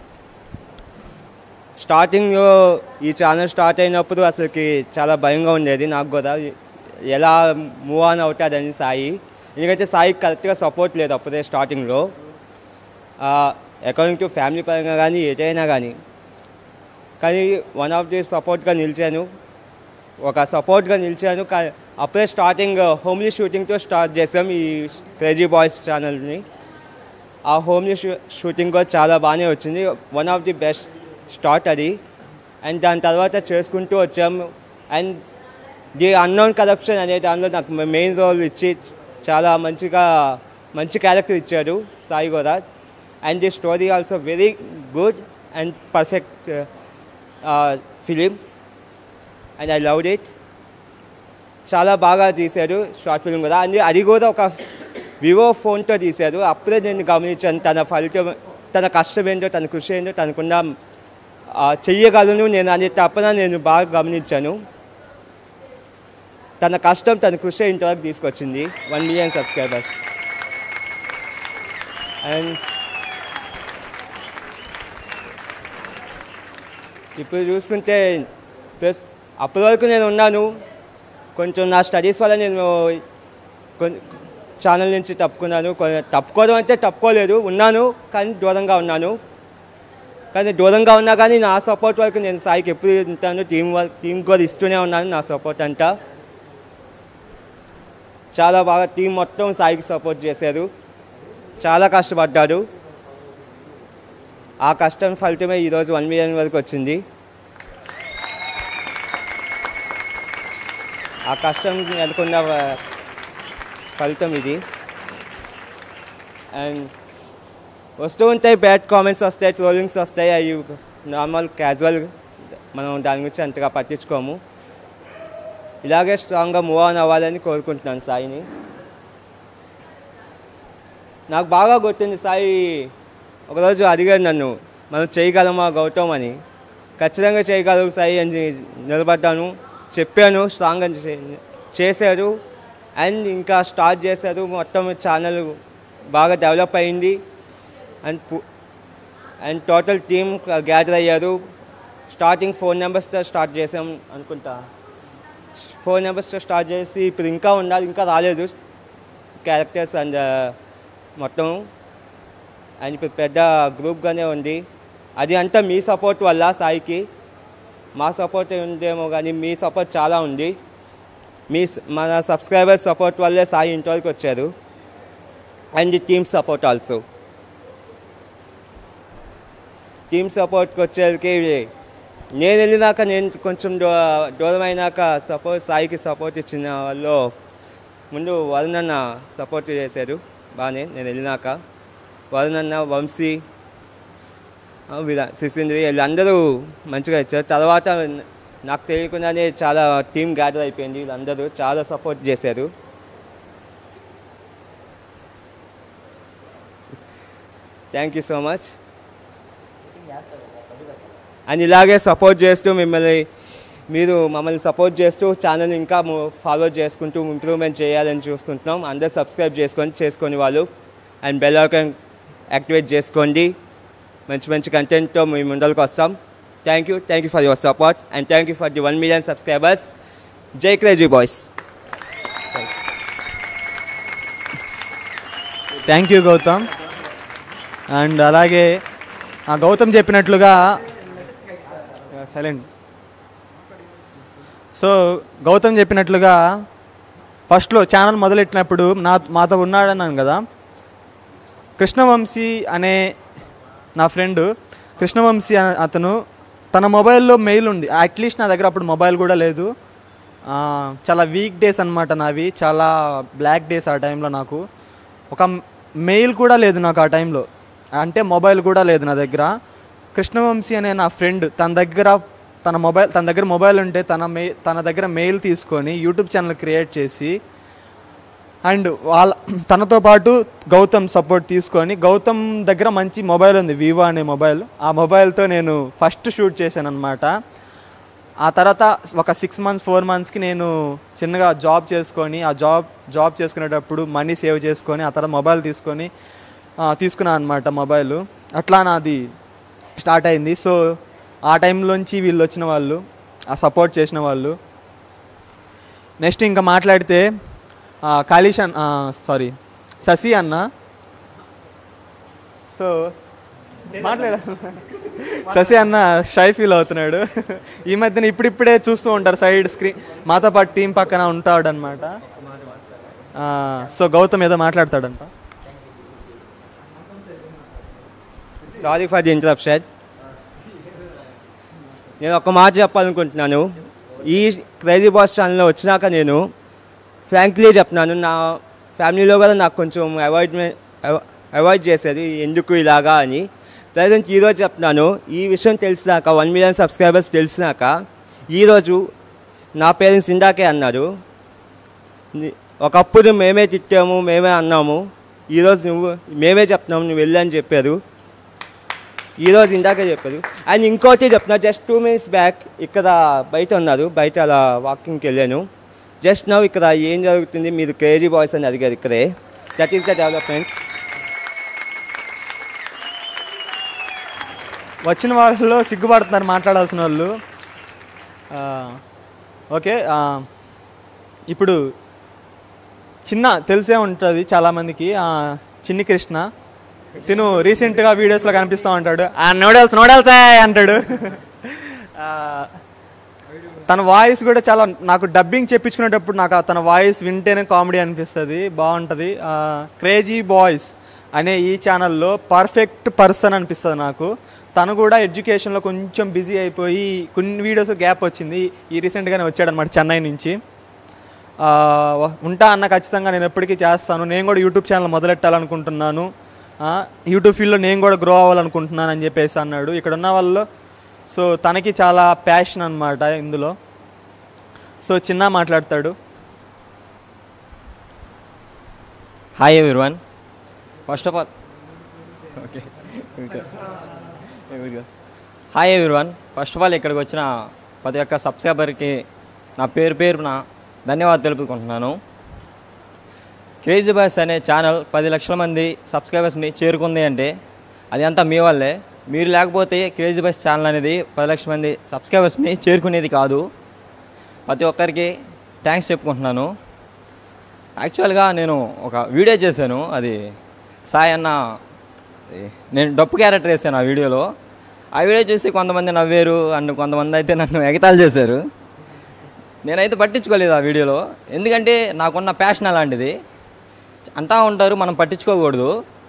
స్టార్టింగ్లో ఈ ఛానల్ స్టార్ట్ అయినప్పుడు అసలుకి చాలా భయంగా ఉండేది నాకు కూడా, ఎలా మూవ్ ఆన్ అవుతాడని సాయి. ఎందుకంటే సాయికి కరెక్ట్గా సపోర్ట్ లేదు అప్పుడే స్టార్టింగ్లో, అకార్డింగ్ టు ఫ్యామిలీ పరంగా కానీ ఏదైనా కానీ. కానీ వన్ ఆఫ్ ది సపోర్ట్గా నిలిచాను. అప్పుడే స్టార్టింగ్ హోమ్లీ షూటింగ్తో స్టార్ట్ చేసాం ఈ క్రేజీ బాయ్స్ ఛానల్ని. ఆ హోమ్లీ షూటింగ్ కూడా చాలా బాగానే వచ్చింది. One of the best start అది. అండ్ దాని తర్వాత చేసుకుంటూ వచ్చాము. అండ్ ది అన్నోన్ కరప్షన్ అనే దానిలో నాకు మెయిన్ రోల్ ఇచ్చి చాలా మంచి క్యారెక్టర్ ఇచ్చాడు సాయి కూడా. And the story also very good and perfect film. And I loved it. చాలా బాగా తీశాడు షార్ట్ ఫిలిం కూడా. అండ్ అది కూడా ఒక వివో ఫోన్తో తీశారు. అప్పుడే నేను గమనించాను తన కష్టం ఏంటో, తన కృషి ఏంటో, తనకున్న చెయ్యగలను నేను అనే తప్పన నేను బాగా గమనించాను. తన కష్టం, తన కృషి ఇంతవరకు తీసుకొచ్చింది 1 మిలియన్ సబ్స్క్రైబర్స్. అండ్ ఇప్పుడు చూసుకుంటే ప్లస్ అప్పటి వరకు నేను ఉన్నాను, కొంచెం నా స్టడీస్ వల్ల నేను ఛానల్ నుంచి తప్పుకోవడం అంటే తప్పుకోలేదు, ఉన్నాను కానీ దూరంగా ఉన్నాను. కానీ దూరంగా ఉన్నా కానీ నా సపోర్ట్ వరకు నేను సాయికి ఎప్పుడు ఉంటాను. టీం కూడా ఇస్తూనే ఉన్నాను నా సపోర్ట్ అంతా. చాలా బాగా టీం మొత్తం సాయికి సపోర్ట్ చేశారు, చాలా కష్టపడ్డారు. ఆ కష్టం ఫలితమే ఈరోజు 1 మిలియన్ వరకు వచ్చింది. ఆ కష్టం అనుకున్న ఫలితం ఇది. అండ్ వస్తూ ఉంటాయి, బ్యాడ్ కామెంట్స్ వస్తాయి, ట్రోలింగ్స్ వస్తాయి, అవి నార్మల్ క్యాజువల్, మనం దాని గురించి అంతగా పట్టించుకోము. ఇలాగే స్ట్రాంగ్గా మూవ్ ఆన్ అవ్వాలని కోరుకుంటున్నాను సాయిని. నాకు బాగా గుర్తుంది, సాయి ఒకరోజు అడిగాడు నన్ను, మనం చేయగలమా గౌతమ్ అని. ఖచ్చితంగా చేయగలవు సాయి అని నిలబడ్డాను, చెప్పాను. స్ట్రాంగ్ అని చేశారు. అండ్ ఇంకా స్టార్ట్ చేశారు. మొత్తం ఛానల్ బాగా డెవలప్ అయింది. అండ్ టోటల్ టీమ్ గ్యాదర్ అయ్యారు. స్టార్టింగ్ 4 మెంబర్స్తో స్టార్ట్ చేసాం అనుకుంటా. 4 మెంబర్స్తో స్టార్ట్ చేసి ఇప్పుడు ఇంకా ఉండాలి, ఇంకా రాలేదు క్యారెక్టర్స్ అండ్ మొత్తం. అండ్ ఇప్పుడు పెద్ద గ్రూప్గానే ఉంది. అది అంతా మీ సపోర్ట్ వల్ల సాయికి. మా సపోర్ట్ ఉందేమో కానీ మీ సపోర్ట్ చాలా ఉంది. మన సబ్స్క్రైబర్స్ సపోర్ట్ వల్లే సాయి ఇంతవరకు వచ్చారు. And the team support also. Team సపోర్ట్కి వచ్చేసరికి నేను వెళ్ళినాక, నేను కొంచెం దూరమైనాక సాయికి సపోర్ట్ ఇచ్చిన వాళ్ళు ముందు వరుణన్న సపోర్ట్ చేశారు బాగానే. నేను వెళ్ళినాక వరుణన్న, వంశీ, సిసింద్రి వీళ్ళందరూ మంచిగా ఇచ్చారు. తర్వాత నాకు తెలియకుండానే చాలా టీం గ్యాదర్ అయిపోయింది. వీళ్ళందరూ చాలా సపోర్ట్ చేశారు. Thank you so much. And ఇలాగే సపోర్ట్ చేస్తూ మమ్మల్ని సపోర్ట్ చేస్తూ ఛానల్ని ఇంకా ఫార్వర్డ్ చేసుకుంటూ ఇంప్రూవ్మెంట్ చేయాలని చూసుకుంటున్నాం. అందరూ సబ్స్క్రైబ్ చేసుకొని వాళ్ళు అండ్ బెల్ ఐకాన్ యాక్టివేట్ చేసుకోండి. మంచి కంటెంట్తో మేము ముందరకు వస్తాం. Thank you for your support and thank you for the 1 million subscribers. జై crazy boys. Thank you Gautam. And అలాగే గౌతమ్ చెప్పినట్లుగా సైలెంట్. సో గౌతమ్ చెప్పినట్లుగా ఫస్ట్లో ఛానల్ మొదలెట్టినప్పుడు మాతో ఉన్నాడన్నాను కదా, కృష్ణవంశీ అనే నా ఫ్రెండ్, కృష్ణవంశీ అతను తన మొబైల్లో మెయిల్ ఉంది. అట్లీస్ట్ నా దగ్గర అప్పుడు మొబైల్ కూడా లేదు. చాలా వీక్ డేస్ అనమాట నావి, చాలా బ్లాక్ డేస్ ఆ టైంలో. నాకు ఒక మెయిల్ కూడా లేదు నాకు ఆ టైంలో, అంటే మొబైల్ కూడా లేదు నా దగ్గర. కృష్ణవంశీ అనే నా ఫ్రెండ్ తన దగ్గర మొబైల్ ఉంటే తన దగ్గర మెయిల్ తీసుకొని యూట్యూబ్ ఛానల్ క్రియేట్ చేసి, అండ్ తనతో పాటు గౌతమ్ సపోర్ట్ తీసుకొని, గౌతమ్ దగ్గర మంచి మొబైల్ ఉంది, వివో అనే మొబైల్. ఆ మొబైల్తో నేను ఫస్ట్ షూట్ చేశాను అనమాట. ఆ తర్వాత ఒక 6 months 4 monthsకి నేను చిన్నగా జాబ్ చేసుకొని, ఆ జాబ్ చేసుకునేటప్పుడు మనీ సేవ్ చేసుకొని, ఆ తర్వాత మొబైల్ తీసుకున్నాను అనమాట మొబైల్. అట్లా నాది స్టార్ట్ అయింది. సో ఆ టైంలోంచి వీళ్ళు వచ్చిన వాళ్ళు, ఆ సపోర్ట్ చేసిన వాళ్ళు. నెక్స్ట్ ఇంకా మాట్లాడితే శశి అన్న. సో శశి అన్న షై ఫీల్ అవుతున్నాడు ఈ మధ్యన. ఇప్పుడిప్పుడే చూస్తూ ఉంటారు సైడ్ స్క్రీన్, మాతో పాటు టీం పక్కన ఉంటాడు అనమాట. సో గౌతమ్ ఏదో మాట్లాడతాడంట. Sorry for the interruption. నేను ఒక మాట చెప్పాలనుకుంటున్నాను. ఈ క్రేజీ బాస్ ఛానల్లో వచ్చినాక నేను ఫ్రాంక్లీ చెప్తున్నాను, నా ఫ్యామిలీలో కూడా నాకు కొంచెం అవాయిడ్ చేసేది, ఎందుకు ఇలాగా అని. ప్రజెంట్ ఈరోజు చెప్తున్నాను, ఈ విషయం తెలిసినాక 1 million సబ్స్క్రైబర్స్ తెలిసినాక ఈరోజు నా పేరెంట్స్ ఇందాకే అన్నారు, ఒకప్పుడు మేమే తిట్టాము, మేమే అన్నాము, ఈరోజు మేమే చెప్తున్నాము నువ్వు వెళ్ళని చెప్పారు. ఈరోజు ఇందాకే చెప్పారు. అండ్ ఇంకోటి చెప్తున్నా, జస్ట్ 2 minutes బ్యాక్ ఇక్కడ బయట ఉన్నారు, బయట అలా వాకింగ్కి వెళ్ళాను. జస్ట్ నౌ ఇక్కడ ఏం జరుగుతుంది, మీరు క్రేజీ బాయ్స్ అని అడిగారు ఇక్కడే. That is the development. వచ్చిన వాళ్ళలో సిగ్గుపడుతున్నారు మాట్లాడాల్సిన వాళ్ళు. ఓకే, ఇప్పుడు తెలిసే ఉంటుంది చాలామందికి, చిన్ని కృష్ణ. తిను రీసెంట్గా వీడియోస్లో కనిపిస్తూ ఉంటాడు, నోడల్సే అంటాడు. తన వాయిస్ కూడా చాలా, నాకు డబ్బింగ్ చెప్పించుకునేటప్పుడు నాకు తన వాయిస్ వింటేనే కామెడీ అనిపిస్తుంది, బాగుంటుంది. క్రేజీ బాయ్స్ అనే ఈ ఛానల్లో పర్ఫెక్ట్ పర్సన్ అనిపిస్తుంది నాకు. తను కూడా ఎడ్యుకేషన్లో కొంచెం బిజీ అయిపోయి కొన్ని వీడియోస్ గ్యాప్ వచ్చింది. ఈ రీసెంట్గానే వచ్చాడనమాట చెన్నై నుంచి. ఉంటా అన్న, ఖచ్చితంగా నేను ఎప్పటికీ చేస్తాను, నేను కూడా యూట్యూబ్ ఛానల్ మొదలెట్టాలనుకుంటున్నాను, యూట్యూబ్ ఫీల్డ్లో నేను కూడా గ్రో అవ్వాలనుకుంటున్నాను అని చెప్పేసి అన్నాడు ఇక్కడ ఉన్న వాళ్ళు. సో తనకి చాలా ప్యాషన్ అనమాట ఇందులో. సో చిన్న మాట్లాడతాడు. Hi everyone, first of all hi everyone, first of all ఇక్కడికి వచ్చిన ప్రతి ఒక్క సబ్స్క్రైబర్కి నా పేరున ధన్యవాదాలు తెలుపుకుంటున్నాను. క్రేజీ బాయ్స్ అనే ఛానల్ 10 లక్షల మంది సబ్స్క్రైబర్స్ని చేరుకుంది అంటే అది అంతా మీ వల్లే. మీరు లేకపోతే క్రేజీ బాయ్స్ ఛానల్ అనేది 10 లక్షల మంది సబ్స్క్రైబర్స్ని చేరుకునేది కాదు. ప్రతి ఒక్కరికి థ్యాంక్స్ చెప్పుకుంటున్నాను. యాక్చువల్గా నేను ఒక వీడియో చేశాను, అది సాయి అన్న, నేను డప్పు క్యారెక్టర్ వేసాను ఆ వీడియోలో. ఆ వీడియో చూసి కొంతమంది నవ్వారు అండ్ కొంతమంది అయితే నన్ను ఎగతాళి చేశారు. నేనైతే పట్టించుకోలేదు ఆ వీడియోలో, ఎందుకంటే నాకున్న ప్యాషన్ అలాంటిది. అంటా ఉంటారు, మనం పట్టించుకోకూడదు.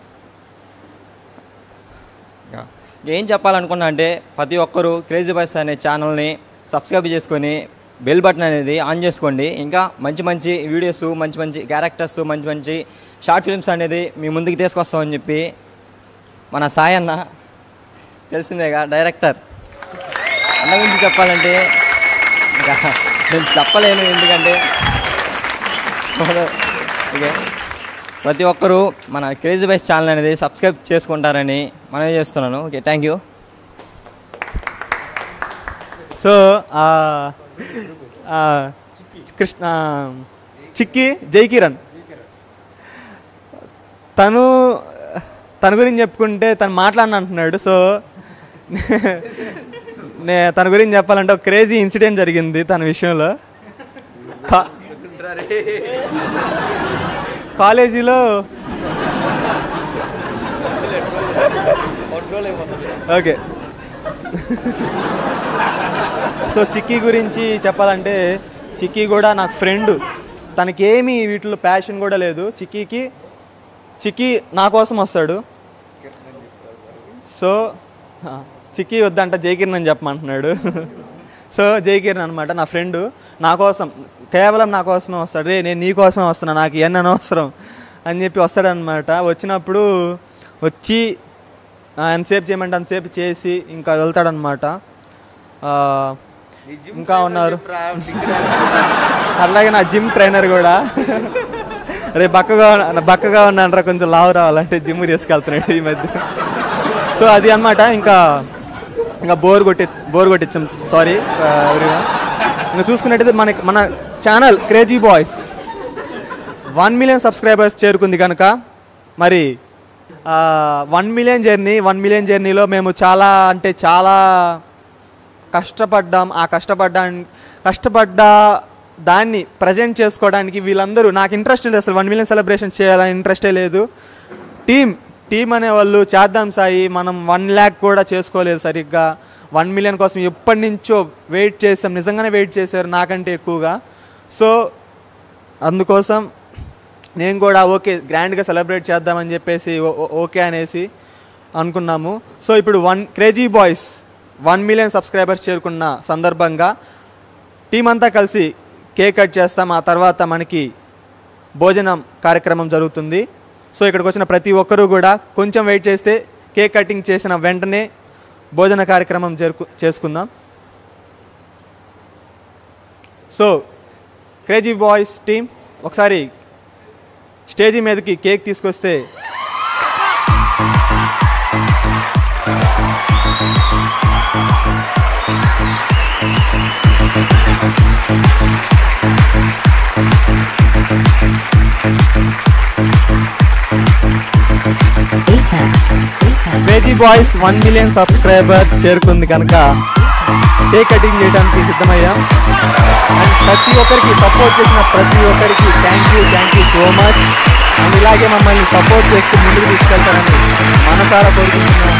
ఏం చెప్పాలనుకున్నా అంటే ప్రతి ఒక్కరూ క్రేజీ బాయ్స్ అనే ఛానల్ని సబ్స్క్రైబ్ చేసుకొని బెల్ బటన్ అనేది ఆన్ చేసుకోండి. ఇంకా మంచి మంచి వీడియోస్, మంచి మంచి క్యారెక్టర్స్, మంచి మంచి షార్ట్ ఫిల్మ్స్ అనేది మీ ముందుకు తీసుకొస్తామని చెప్పి మన సాయి అన్న, తెలిసిందేగా డైరెక్టర్, అన్న గురించి చెప్పాలంటే ఇంకా నేను చెప్పలేను, ఎందుకంటే ఓకే ప్రతి ఒక్కరూ మన క్రేజీ బాయ్స్ ఛానల్ అనేది సబ్స్క్రైబ్ చేసుకుంటారని మనం చేస్తున్నాను. Okay, thank you. సో చిక్కి జై కిరణ్, తన గురించి చెప్పుకుంటే తను మాట్లాడిన అంటున్నాడు. సో తన గురించి చెప్పాలంటే ఒక క్రేజీ ఇన్సిడెంట్ జరిగింది తన విషయంలో. కాలేజీలో ఓకే. సో చిక్కీ గురించి చెప్పాలంటే చిక్కీ కూడా నాకు ఫ్రెండ్. తనకేమీ వీటిలో ప్యాషన్ కూడా లేదు. చిక్కీ నా కోసం వస్తాడు. సో చిక్కీ వద్దంట జయకిరణ్ అని చెప్పమంటున్నాడు. సో జయకిరణ్ అనమాట నా ఫ్రెండు. నా కోసం, కేవలం నా కోసమే వస్తాడు. రే నేను నీ కోసమే వస్తున్నా, నాకు ఇవన్నీ అనవసరం అని చెప్పి వస్తాడనమాట. వచ్చినప్పుడు వచ్చి ఎంతసేపు చేయమంటే అంతసేపు చేసి ఇంకా వెళ్తాడనమాట. ఇంకా ఉన్నారు అలాగే నా జిమ్ ట్రైనర్ కూడా. రే బక్కగా ఉన్నానరా, కొంచెం లావు రావాలంటే జిమ్ తీసుకెళ్తున్నాడు ఈ మధ్య. సో అది అనమాట. ఇంకా బోర్ కొట్టించాం, సారీ ఎవరిగా. ఇంకా చూసుకున్నట్టయితే మన channel crazy boys 1 million subscribers చేరుకుంది కనుక మరి 1 మిలియన్ జర్నీలో మేము చాలా అంటే చాలా కష్టపడ్డాం. ఆ కష్టపడ్డ దాన్ని ప్రజెంట్ చేసుకోవడానికి వీళ్ళందరూ, నాకు ఇంట్రెస్ట్ లేదు అసలు 1 మిలియన్ సెలబ్రేషన్ చేయాలని ఇంట్రెస్టే లేదు. టీం అనేవాళ్ళు చేద్దాం సాయి, మనం 1 lakh కూడా చేసుకోలేదు సరిగ్గా. 1 మిలియన్ కోసం ఎప్పటి నుంచో వెయిట్ చేసాం, నిజంగానే వెయిట్ చేశారు నాకంటే ఎక్కువగా. సో అందుకోసం నేను కూడా ఓకే గ్రాండ్గా సెలబ్రేట్ చేద్దామని చెప్పేసి ఓకే అనేసి అనుకున్నాము. సో ఇప్పుడు క్రేజీ బాయ్స్ 1 మిలియన్ సబ్స్క్రైబర్స్ చేరుకున్న సందర్భంగా టీం అంతా కలిసి కేక్ కట్ చేస్తాం. ఆ తర్వాత మనకి భోజనం కార్యక్రమం జరుగుతుంది. సో ఇక్కడికి వచ్చిన ప్రతి ఒక్కరూ కూడా కొంచెం వెయిట్ చేస్తే కేక్ కటింగ్ చేసిన వెంటనే భోజన కార్యక్రమం చేసుకుందాం. సో క్రేజీ బాయ్స్ టీం ఒకసారి స్టేజీ మీదకి కేక్ తీసుకొస్తే క్రేజీ బాయ్స్ 1 మిలియన్ సబ్స్క్రైబర్స్ చేరుకుంది కనుక కేక్ కటింగ్ చేయడానికి సిద్ధమయ్యాం. అండ్ ప్రతి ఒక్కరికి సపోర్ట్ చేసిన ప్రతి ఒక్కరికి thank you so much. And ఇలాగే మమ్మల్ని సపోర్ట్ చేస్తూ ముందుకు తీసుకెళ్తారని మనసారా కోరుకుంటున్నాను.